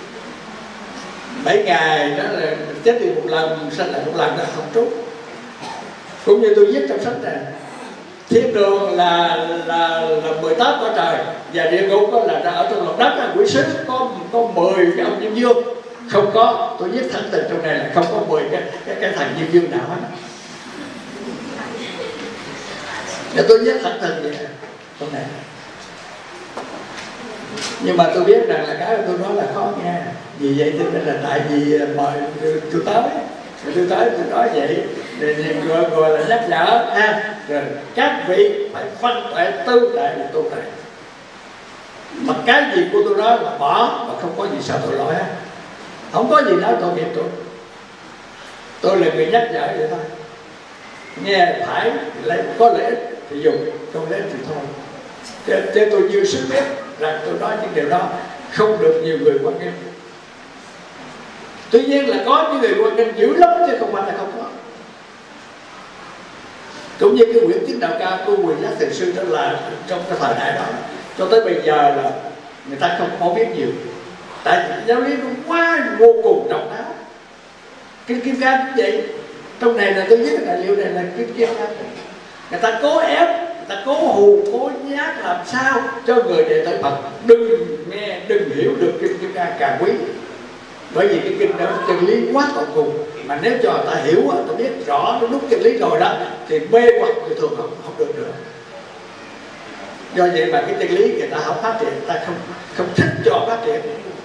bảy ngày đó là chết đi một lần, sanh lại một lần, đó không trúng. Cũng như tôi viết trong sách này, thiên đường là là là mười tám cõi trời, và địa ngục là ở trong lòng đất là quỷ sứ có có mười cái ông Diêm Dương. Không có, tôi viết thẳng từ trong này là không có mười cái cái, cái thằng Diêm Dương nào hết. Và tôi viết thẳng từ vậy trong này. Nhưng mà tôi biết rằng là cái tôi nói là khó nghe. Vì vậy cho nên là tại vì mời tôi tới, tôi tới tôi nói vậy để gọi, gọi là nhắc nhở ha. Rồi các vị phải phân tuệ, tư tuệ và tu tuệ. Mà cái gì của tôi nói là bỏ, mà không có gì sợ tội lỗi hết. Không có gì nói tội nghiệp tôi. Tôi là người nhắc nhở vậy thôi. Nghe phải lấy có lợi ích thì dùng, không lợi ích thì thôi. Thế, thế tôi như sức biết rằng tôi nói những điều đó không được nhiều người quan nghênh. Tuy nhiên là có những người quan nghênh dữ lắm chứ không phải là không có. Cũng như cái quyển Tiếng Đạo Ca của Quyền Giác Thiền Sư đó là trong cái thời đại đó cho tới bây giờ là người ta không có biết nhiều. Tại vì giáo lý nó quá vô cùng độc đáo. Kinh Kim Cang cũng vậy. Trong này là tôi viết cái tài liệu này là Kinh Kim Cang. Người ta cố ép, người ta cố hù, cố nhát làm sao cho người đệ tử Phật đừng nghe, đừng hiểu được Kinh Kim Cang càng quý. Bởi vì cái kinh đó chân lý quá tận cùng, mà nếu cho người ta hiểu, ta biết rõ đúng chân lý rồi đó thì mê hoặc người thường không, không được nữa. Do vậy mà cái chân lý người ta không phát triển, ta không không thích cho phát triển,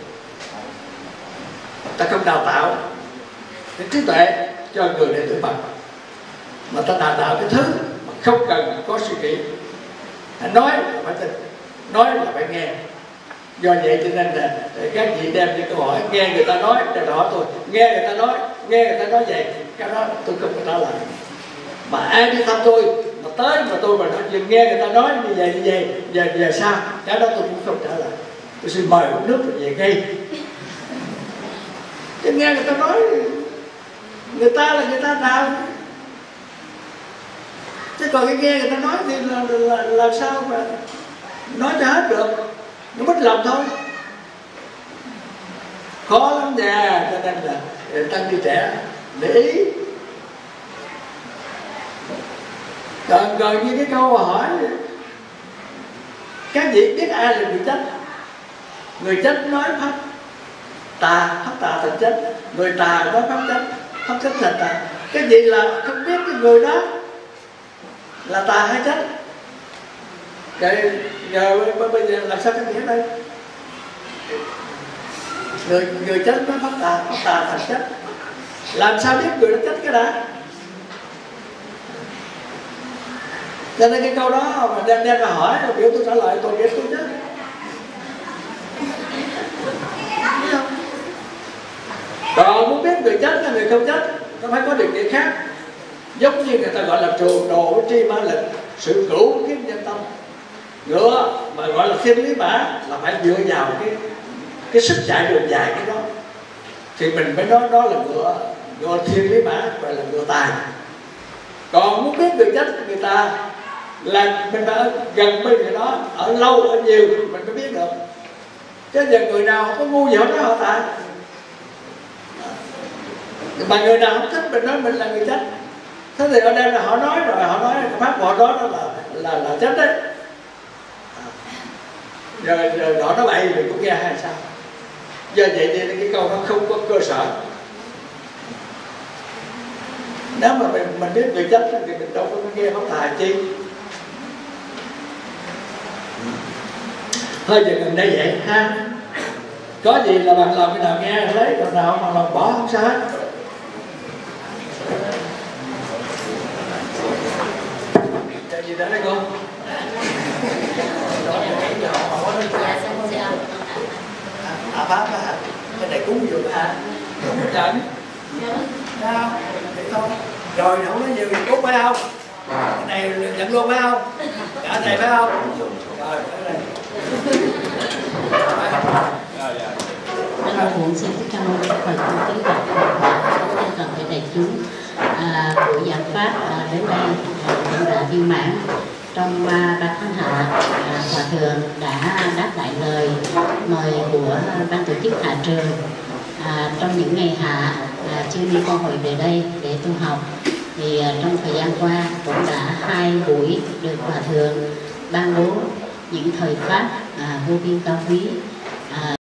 ta không đào tạo cái trí tuệ cho người đệ tử Phật, mà ta đào tạo cái thứ mà không cần có suy nghĩ. Nói là phải tin, nói là phải nghe. Do vậy cho nên là các vị đem những câu hỏi, nghe người ta nói, rồi hỏi tôi, nghe người ta nói, nghe người ta nói vậy, cái đó tôi không có trả lời. Mà ai đi thăm tôi mà tới mà tôi mà nói chuyện nghe người ta nói như vậy như vậy giờ giờ sao, cái đó tôi cũng không trả lời, tôi xin mời uống nước rồi về ngay. Chứ nghe người ta nói, người ta là người ta nào, chứ còn cái nghe người ta nói thì là, là, là làm sao mà nói cho hết được, nó mất lòng thôi, khó lắm nha. Cho nên là tăng ni trẻ để ý. Còn, còn như cái câu hỏi các vị biết ai là người chánh? Người chánh nói pháp tà, pháp tà thành chánh. Người tà nói pháp chánh, pháp chánh thành tà. Cái gì là không biết cái người đó là tà hay chánh? Cái giờ bây giờ làm sao cái nghĩa đây? Người người chánh nói pháp tà, pháp tà thành chánh. Làm sao biết người đó chánh cái đã? Cho nên cái câu đó mà đem đem ra hỏi rồi biểu tôi trả lời tôi biết tôi chứ. Còn muốn biết người chết là người không chết, nó phải có điều kiện khác. Giống như người ta gọi là trù đồ tri ma lực, sự cửu kiếp nhân tâm. Ngựa mà gọi là thiên lý mã là phải dựa vào cái cái sức chạy đường dài cái đó, thì mình mới nói đó là ngựa ngựa thiên lý mã, gọi là ngựa tài. Còn muốn biết người chết của người ta là mình phải ở gần bên người đó, ở lâu ở nhiều mình mới biết được. Chứ giờ người nào không có ngu gì họ nói họ tài, mà người nào không thích mình nói mình là người chết. Thế thì ở đây là họ nói rồi, họ nói cái pháp họ đó là là là chết đấy. Rồi, rồi họ nói bậy mình cũng nghe hay sao? Do vậy thì cái câu nó không có cơ sở. Nếu mà mình mình biết người chết thì mình đâu có nghe pháp tài chi. Thôi giờ gần đây vậy ha. Có gì là bằng lòng cái nào nghe lấy, còn nào bằng lòng bỏ không sao hết. Cái gì đó đấy cô? À pháp á, cái này cúng dường hả? Cúng trận. Sao? Vậy thôi. Rồi không nói nhiều thì cúng phải không? Cái này nhận luôn phải không? Cả này phải không? Rồi, cái này. Anh Huệ xin cảm ơn Phật cùng kính bạch và toàn thể đại chúng. À, buổi giảng pháp à, đến đây à, cũng đã viên mãn. Trong ba ba tháng hạ, à, hòa thượng đã đáp lại lời mời của ban tổ chức hạ trường. À, trong những ngày hạ à, chưa đi con hội về đây để tu học, thì à, trong thời gian qua cũng đã hai buổi được hòa thượng ban bố những thời pháp à, vô biên cao quý. À,